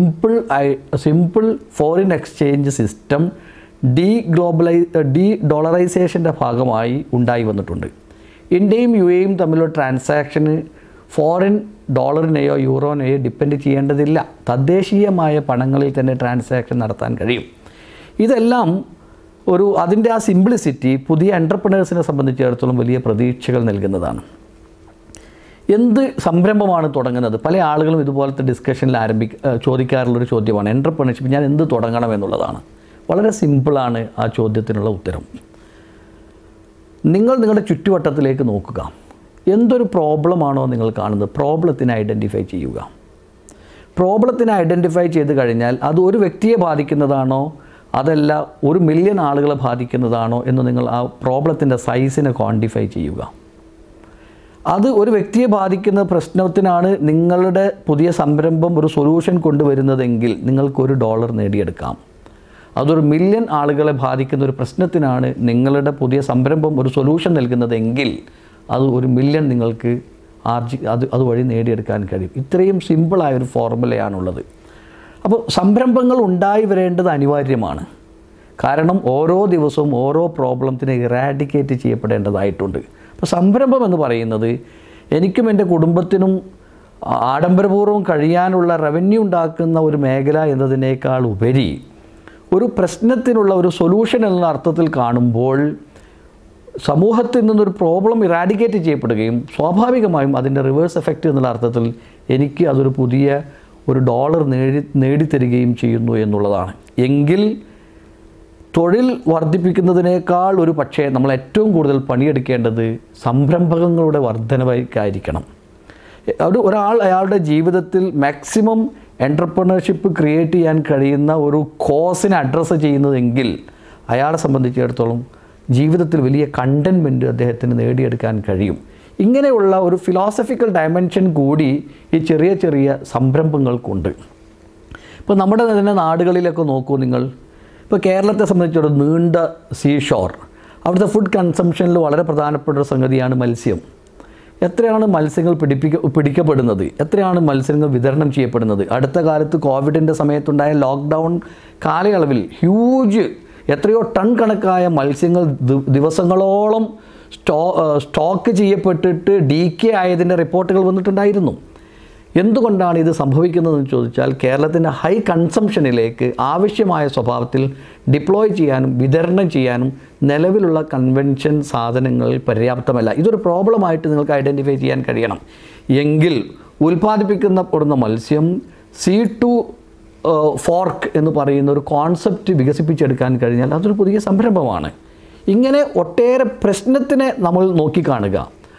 സിമ്പിൾ ഫോറിൻ എക്സ്ചേഞ്ച് സിസ്റ്റം ഡോളറൈസേഷൻ്റെ ഭാഗമായി ഉണ്ടായി വന്നിട്ടുണ്ട്. ഇന്ത്യയും UAEയും തമ്മിലുള്ള ട്രാൻസാക്ഷന് ഫോറിൻ ഡോളറിനെയോ യൂറോനെയോ ഡിപ്പെൻഡ് ചെയ്യേണ്ടതില്ല. തദ്ദേശീയമായ പണങ്ങളിൽ തന്നെ ട്രാൻസാക്ഷൻ നടത്താൻ കഴിയും. ഇതെല്ലാം അതിൻ്റെ ആ സിംപ്ലിസിറ്റി പുതിയ എൻ്റർപ്രണേഴ്സിനെ സംബന്ധിച്ചിടത്തോളം വലിയ പ്രതീക്ഷകൾ നൽകുന്നതാണ്. എന്ത് സംരംഭമാണ് തുടങ്ങുന്നത്? പല ആളുകളും ഇതുപോലത്തെ ഡിസ്കഷനിൽ ചോദിക്കാറുള്ളൊരു ചോദ്യമാണ് എൻ്റർപ്രണർഷിപ്പ്, ഞാൻ എന്ത് തുടങ്ങണം എന്നുള്ളതാണ്. വളരെ സിമ്പിളാണ് ആ ചോദ്യത്തിനുള്ള ഉത്തരം. നിങ്ങളുടെ ചുറ്റുവട്ടത്തിലേക്ക് നോക്കുക. എന്തൊരു പ്രോബ്ലമാണോ നിങ്ങൾ കാണുന്നത്, പ്രോബ്ലത്തിനെ ഐഡൻറ്റിഫൈ ചെയ്യുക. പ്രോബ്ലത്തിനെ ഐഡൻറ്റിഫൈ ചെയ്ത് കഴിഞ്ഞാൽ അത് ഒരു വ്യക്തിയെ ബാധിക്കുന്നതാണോ അതല്ല 1 മില്യൺ ആളുകളെ ബാധിക്കുന്നതാണോ എന്ന് നിങ്ങൾ ആ പ്രോബ്ലത്തിൻ്റെ സൈസിനെ ക്വാണ്ടിഫൈ ചെയ്യുക. അത് ഒരു വ്യക്തിയെ ബാധിക്കുന്ന പ്രശ്നത്തിനാണ് നിങ്ങളുടെ പുതിയ സംരംഭം ഒരു സൊല്യൂഷൻ കൊണ്ടുവരുന്നതെങ്കിൽ നിങ്ങൾക്കൊരു $1 നേടിയെടുക്കാം. അതൊരു മില്യൺ ആളുകളെ ബാധിക്കുന്ന ഒരു പ്രശ്നത്തിനാണ് നിങ്ങളുടെ പുതിയ സംരംഭം ഒരു സൊല്യൂഷൻ നൽകുന്നതെങ്കിൽ അത് $1 മില്യൺ നിങ്ങൾക്ക് അതുവഴി നേടിയെടുക്കാൻ കഴിയും. ഇത്രയും സിമ്പിളായൊരു ഫോർമുലയാണുള്ളത്. അപ്പോൾ സംരംഭങ്ങൾ ഉണ്ടായി വരേണ്ടത് അനിവാര്യമാണ്. കാരണം ഓരോ ദിവസവും ഓരോ പ്രോബ്ലത്തിനെ ഇറാഡിക്കേറ്റ് ചെയ്യപ്പെടേണ്ടതായിട്ടുണ്ട്. അപ്പോൾ സംരംഭം എന്ന് പറയുന്നത് എനിക്കും എൻ്റെ കുടുംബത്തിനും ആഡംബരപൂർവ്വം കഴിയാനുള്ള റവന്യൂ ഉണ്ടാക്കുന്ന ഒരു മേഖല എന്നതിനേക്കാൾ ഉപരി ഒരു പ്രശ്നത്തിനുള്ള ഒരു സൊല്യൂഷൻ എന്ന അർത്ഥത്തിൽ കാണുമ്പോൾ സമൂഹത്തിൽ നിന്നൊരു പ്രോബ്ലം ഇറാഡിക്കേറ്റ് ചെയ്യപ്പെടുകയും സ്വാഭാവികമായും അതിൻ്റെ റിവേഴ്സ് എഫക്റ്റ് എന്നുള്ള അർത്ഥത്തിൽ എനിക്ക് അതൊരു പുതിയ ഒരു $1 നേടിത്തരികയും ചെയ്യുന്നു എന്നുള്ളതാണ്. എങ്കിൽ തൊഴിൽ വർദ്ധിപ്പിക്കുന്നതിനേക്കാൾ ഒരു പക്ഷേ നമ്മൾ ഏറ്റവും കൂടുതൽ പണിയെടുക്കേണ്ടത് സംരംഭങ്ങളുടെ വർധനവായിരിക്കണം. ഒരാൾ അയാളുടെ ജീവിതത്തിൽ മാക്സിമം എൻ്റർപ്രണർഷിപ്പ് ക്രിയേറ്റ് ചെയ്യാൻ കഴിയുന്ന ഒരു കോസിനെ അഡ്രസ്സ് ചെയ്യുന്നതെങ്കിൽ അയാളെ സംബന്ധിച്ചിടത്തോളം ജീവിതത്തിൽ വലിയ കണ്ടൻമെൻറ്റ് അദ്ദേഹത്തിന് നേടിയെടുക്കാൻ കഴിയും. ഇങ്ങനെയുള്ള ഒരു ഫിലോസഫിക്കൽ ഡയമെൻഷൻ കൂടി ഈ ചെറിയ ചെറിയ സംരംഭങ്ങൾക്കുണ്ട്. ഇപ്പോൾ നമ്മുടെ തന്നെ നാടുകളിലൊക്കെ നോക്കൂ നിങ്ങൾ. ഇപ്പോൾ കേരളത്തെ സംബന്ധിച്ചിടത്തോളം നീണ്ട സീഷോർ, അവിടുത്തെ ഫുഡ് കൺസംഷനിൽ വളരെ പ്രധാനപ്പെട്ട ഒരു സംഗതിയാണ് മത്സ്യം. എത്രയാണ് മത്സ്യങ്ങൾ പിടിക്കപ്പെടുന്നത്, എത്രയാണ് മത്സ്യങ്ങൾ വിതരണം ചെയ്യപ്പെടുന്നത്. അടുത്ത കാലത്ത് കോവിഡിൻ്റെ സമയത്തുണ്ടായ ലോക്ക്ഡൗൺ കാലയളവിൽ എത്രയോ ടൺ കണക്കായ മത്സ്യങ്ങൾ ദിവസങ്ങളോളം സ്റ്റോക്ക് ചെയ്യപ്പെട്ടിട്ട് ഡീക്കേ ആയതിൻ്റെ റിപ്പോർട്ടുകൾ വന്നിട്ടുണ്ടായിരുന്നു. എന്തുകൊണ്ടാണ് ഇത് സംഭവിക്കുന്നതെന്ന് ചോദിച്ചാൽ കേരളത്തിൻ്റെ ഹൈ കൺസംഷനിലേക്ക് ആവശ്യമായ സ്വഭാവത്തിൽ ഡിപ്ലോയ് ചെയ്യാനും വിതരണം ചെയ്യാനും നിലവിലുള്ള കൺവെൻഷൻ സാധനങ്ങൾ പര്യാപ്തമല്ല. ഇതൊരു പ്രോബ്ലമായിട്ട് നിങ്ങൾക്ക് ഐഡൻറ്റിഫൈ ചെയ്യാൻ കഴിയണം. എങ്കിൽ ഉൽപ്പാദിപ്പിക്കപ്പെടുന്ന മത്സ്യം സീ ടു ഫോർക്ക് എന്ന് പറയുന്ന ഒരു കോൺസെപ്റ്റ് വികസിപ്പിച്ചെടുക്കാൻ കഴിഞ്ഞാൽ അതൊരു പുതിയ സംരംഭമാണ്. ഇങ്ങനെ ഒട്ടേറെ പ്രശ്നത്തിനെ നമ്മൾ നോക്കിക്കാണുക,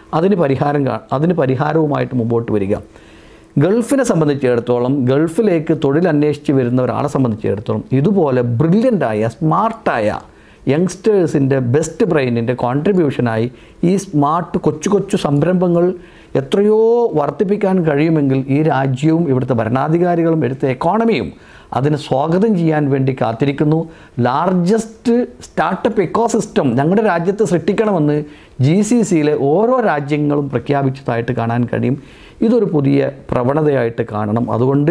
അതിന് പരിഹാരവുമായിട്ട് മുമ്പോട്ട് വരിക. ഗൾഫിനെ സംബന്ധിച്ചിടത്തോളം, ഗൾഫിലേക്ക് തൊഴിൽ അന്വേഷിച്ച് വരുന്ന ഒരാളെ സംബന്ധിച്ചിടത്തോളം ഇതുപോലെ ബ്രില്യൻ്റായ സ്മാർട്ടായ യങ്സ്റ്റേഴ്സിൻ്റെ ബെസ്റ്റ് ബ്രെയിനിൻ്റെ കോൺട്രിബ്യൂഷനായി ഈ സ്മാർട്ട് കൊച്ചു സംരംഭങ്ങൾ എത്രയോ വർദ്ധിപ്പിക്കാൻ കഴിയുമെങ്കിൽ ഈ രാജ്യവും ഇവിടുത്തെ ഭരണാധികാരികളും ഇവിടുത്തെ എക്കോണമിയും അതിന് സ്വാഗതം ചെയ്യാൻ വേണ്ടി കാത്തിരിക്കുന്നു. ലാർജസ്റ്റ് സ്റ്റാർട്ടപ്പ് എക്കോസിസ്റ്റം ഞങ്ങളുടെ രാജ്യത്ത് സൃഷ്ടിക്കണമെന്ന് GCCയിലെ ഓരോ രാജ്യങ്ങളും പ്രഖ്യാപിച്ചതായിട്ട് കാണാൻ കഴിയും. ഇതൊരു പുതിയ പ്രവണതയായിട്ട് കാണണം. അതുകൊണ്ട്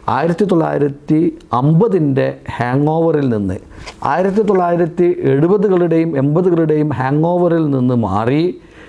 1950 ഹാങ് ഓവറിൽ നിന്ന് 1970കളുടെയും 80കളുടെയും ഹാങ് ഓവറിൽ നിന്ന് മാറി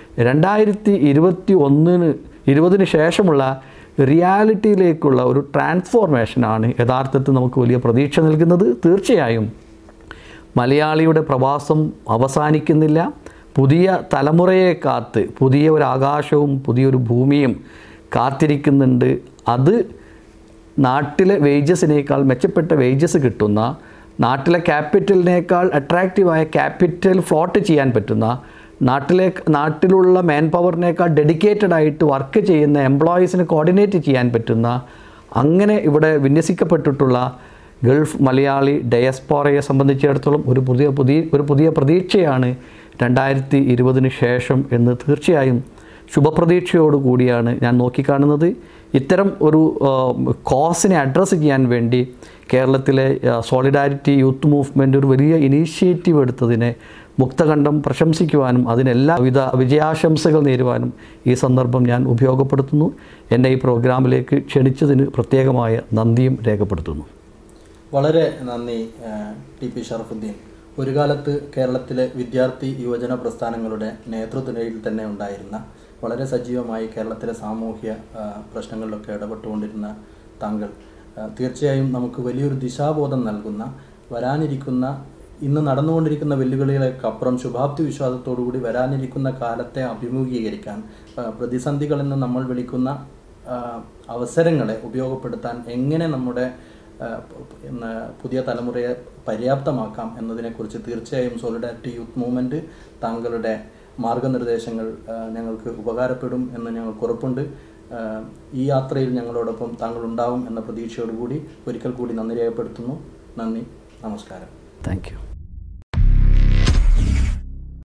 2020 ശേഷമുള്ള റിയാലിറ്റിയിലേക്കുള്ള ഒരു ട്രാൻസ്ഫോർമേഷനാണ് യഥാർത്ഥത്തിൽ നമുക്ക് വലിയ പ്രതീക്ഷ നൽകുന്നത്. തീർച്ചയായും മലയാളിയുടെ പ്രവാസം അവസാനിക്കുന്നില്ല. പുതിയ തലമുറയെ കാത്ത് പുതിയ ഒരു ആകാശവും പുതിയൊരു ഭൂമിയും കാത്തിരിക്കുന്നുണ്ട്. അത് നാട്ടിലെ വേജസിനേക്കാൾ മെച്ചപ്പെട്ട വേജസ് കിട്ടുന്ന, നാട്ടിലെ ക്യാപിറ്റലിനേക്കാൾ അട്രാക്റ്റീവായ ക്യാപിറ്റൽ ഫ്ലോട്ട് ചെയ്യാൻ പറ്റുന്ന, നാട്ടിലുള്ള മാൻ പവറിനേക്കാൾ ഡെഡിക്കേറ്റഡ് ആയിട്ട് വർക്ക് ചെയ്യുന്ന എംപ്ലോയീസിനെ കോർഡിനേറ്റ് ചെയ്യാൻ പറ്റുന്ന, അങ്ങനെ ഇവിടെ വിന്യസിക്കപ്പെട്ടിട്ടുള്ള ഗൾഫ് മലയാളി ഡയസ്പോറയെ സംബന്ധിച്ചിടത്തോളം ഒരു പുതിയ പ്രതീക്ഷയാണ് 2020 ശേഷം എന്ന് തീർച്ചയായും ശുഭപ്രതീക്ഷയോടുകൂടിയാണ് ഞാൻ നോക്കിക്കാണുന്നത്. ഇത്തരം ഒരു കോസിനെ അഡ്രസ്സ് ചെയ്യാൻ വേണ്ടി കേരളത്തിലെ സോളിഡാരിറ്റി യൂത്ത് മൂവ്മെൻറ്റ് ഒരു വലിയ ഇനീഷ്യേറ്റീവ് എടുത്തതിനെ മുക്തകണ്ഠം പ്രശംസിക്കുവാനും അതിനെല്ലാവിധ വിജയാശംസകൾ നേരുവാനും ഈ സന്ദർഭം ഞാൻ ഉപയോഗപ്പെടുത്തുന്നു. എന്നെ ഈ പ്രോഗ്രാമിലേക്ക് ക്ഷണിച്ചതിന് പ്രത്യേകമായ നന്ദിയും രേഖപ്പെടുത്തുന്നു. വളരെ നന്ദി TP ഷറഫുദ്ദീൻ. ഒരു കാലത്ത് കേരളത്തിലെ വിദ്യാർത്ഥി യുവജന പ്രസ്ഥാനങ്ങളുടെ നേതൃത്വനിരയിൽ തന്നെ ഉണ്ടായിരുന്ന, വളരെ സജീവമായി കേരളത്തിലെ സാമൂഹ്യ പ്രശ്നങ്ങളിലൊക്കെ ഇടപെട്ടുകൊണ്ടിരുന്ന താങ്കൾ തീർച്ചയായും നമുക്ക് വലിയൊരു ദിശാബോധം നൽകുന്ന, വരാനിരിക്കുന്ന ഇന്ന് നടന്നുകൊണ്ടിരിക്കുന്ന വെല്ലുവിളികളെക്കപ്പുറം ശുഭാപ്തി വിശ്വാസത്തോടുകൂടി വരാനിരിക്കുന്ന കാലത്തെ അഭിമുഖീകരിക്കാൻ, പ്രതിസന്ധികളെന്ന് നമ്മൾ വിളിക്കുന്ന അവസരങ്ങളെ ഉപയോഗപ്പെടുത്താൻ എങ്ങനെ നമ്മുടെ പുതിയ തലമുറയെ പര്യാപ്തമാക്കാം എന്നതിനെക്കുറിച്ച് തീർച്ചയായും സോളിഡാരിറ്റി യൂത്ത് മൂവ്മെൻറ്റ് താങ്കളുടെ മാർഗനിർദ്ദേശങ്ങൾ ഞങ്ങൾക്ക് ഉപകാരപ്പെടും എന്ന് ഞങ്ങൾക്ക് ഉറപ്പുണ്ട്. ഈ യാത്രയിൽ ഞങ്ങളോടൊപ്പം താങ്കൾ ഉണ്ടാവും എന്ന പ്രതീക്ഷയോടുകൂടി ഒരിക്കൽ കൂടി നന്ദി രേഖപ്പെടുത്തുന്നു. നന്ദി, നമസ്കാരം. Thank U.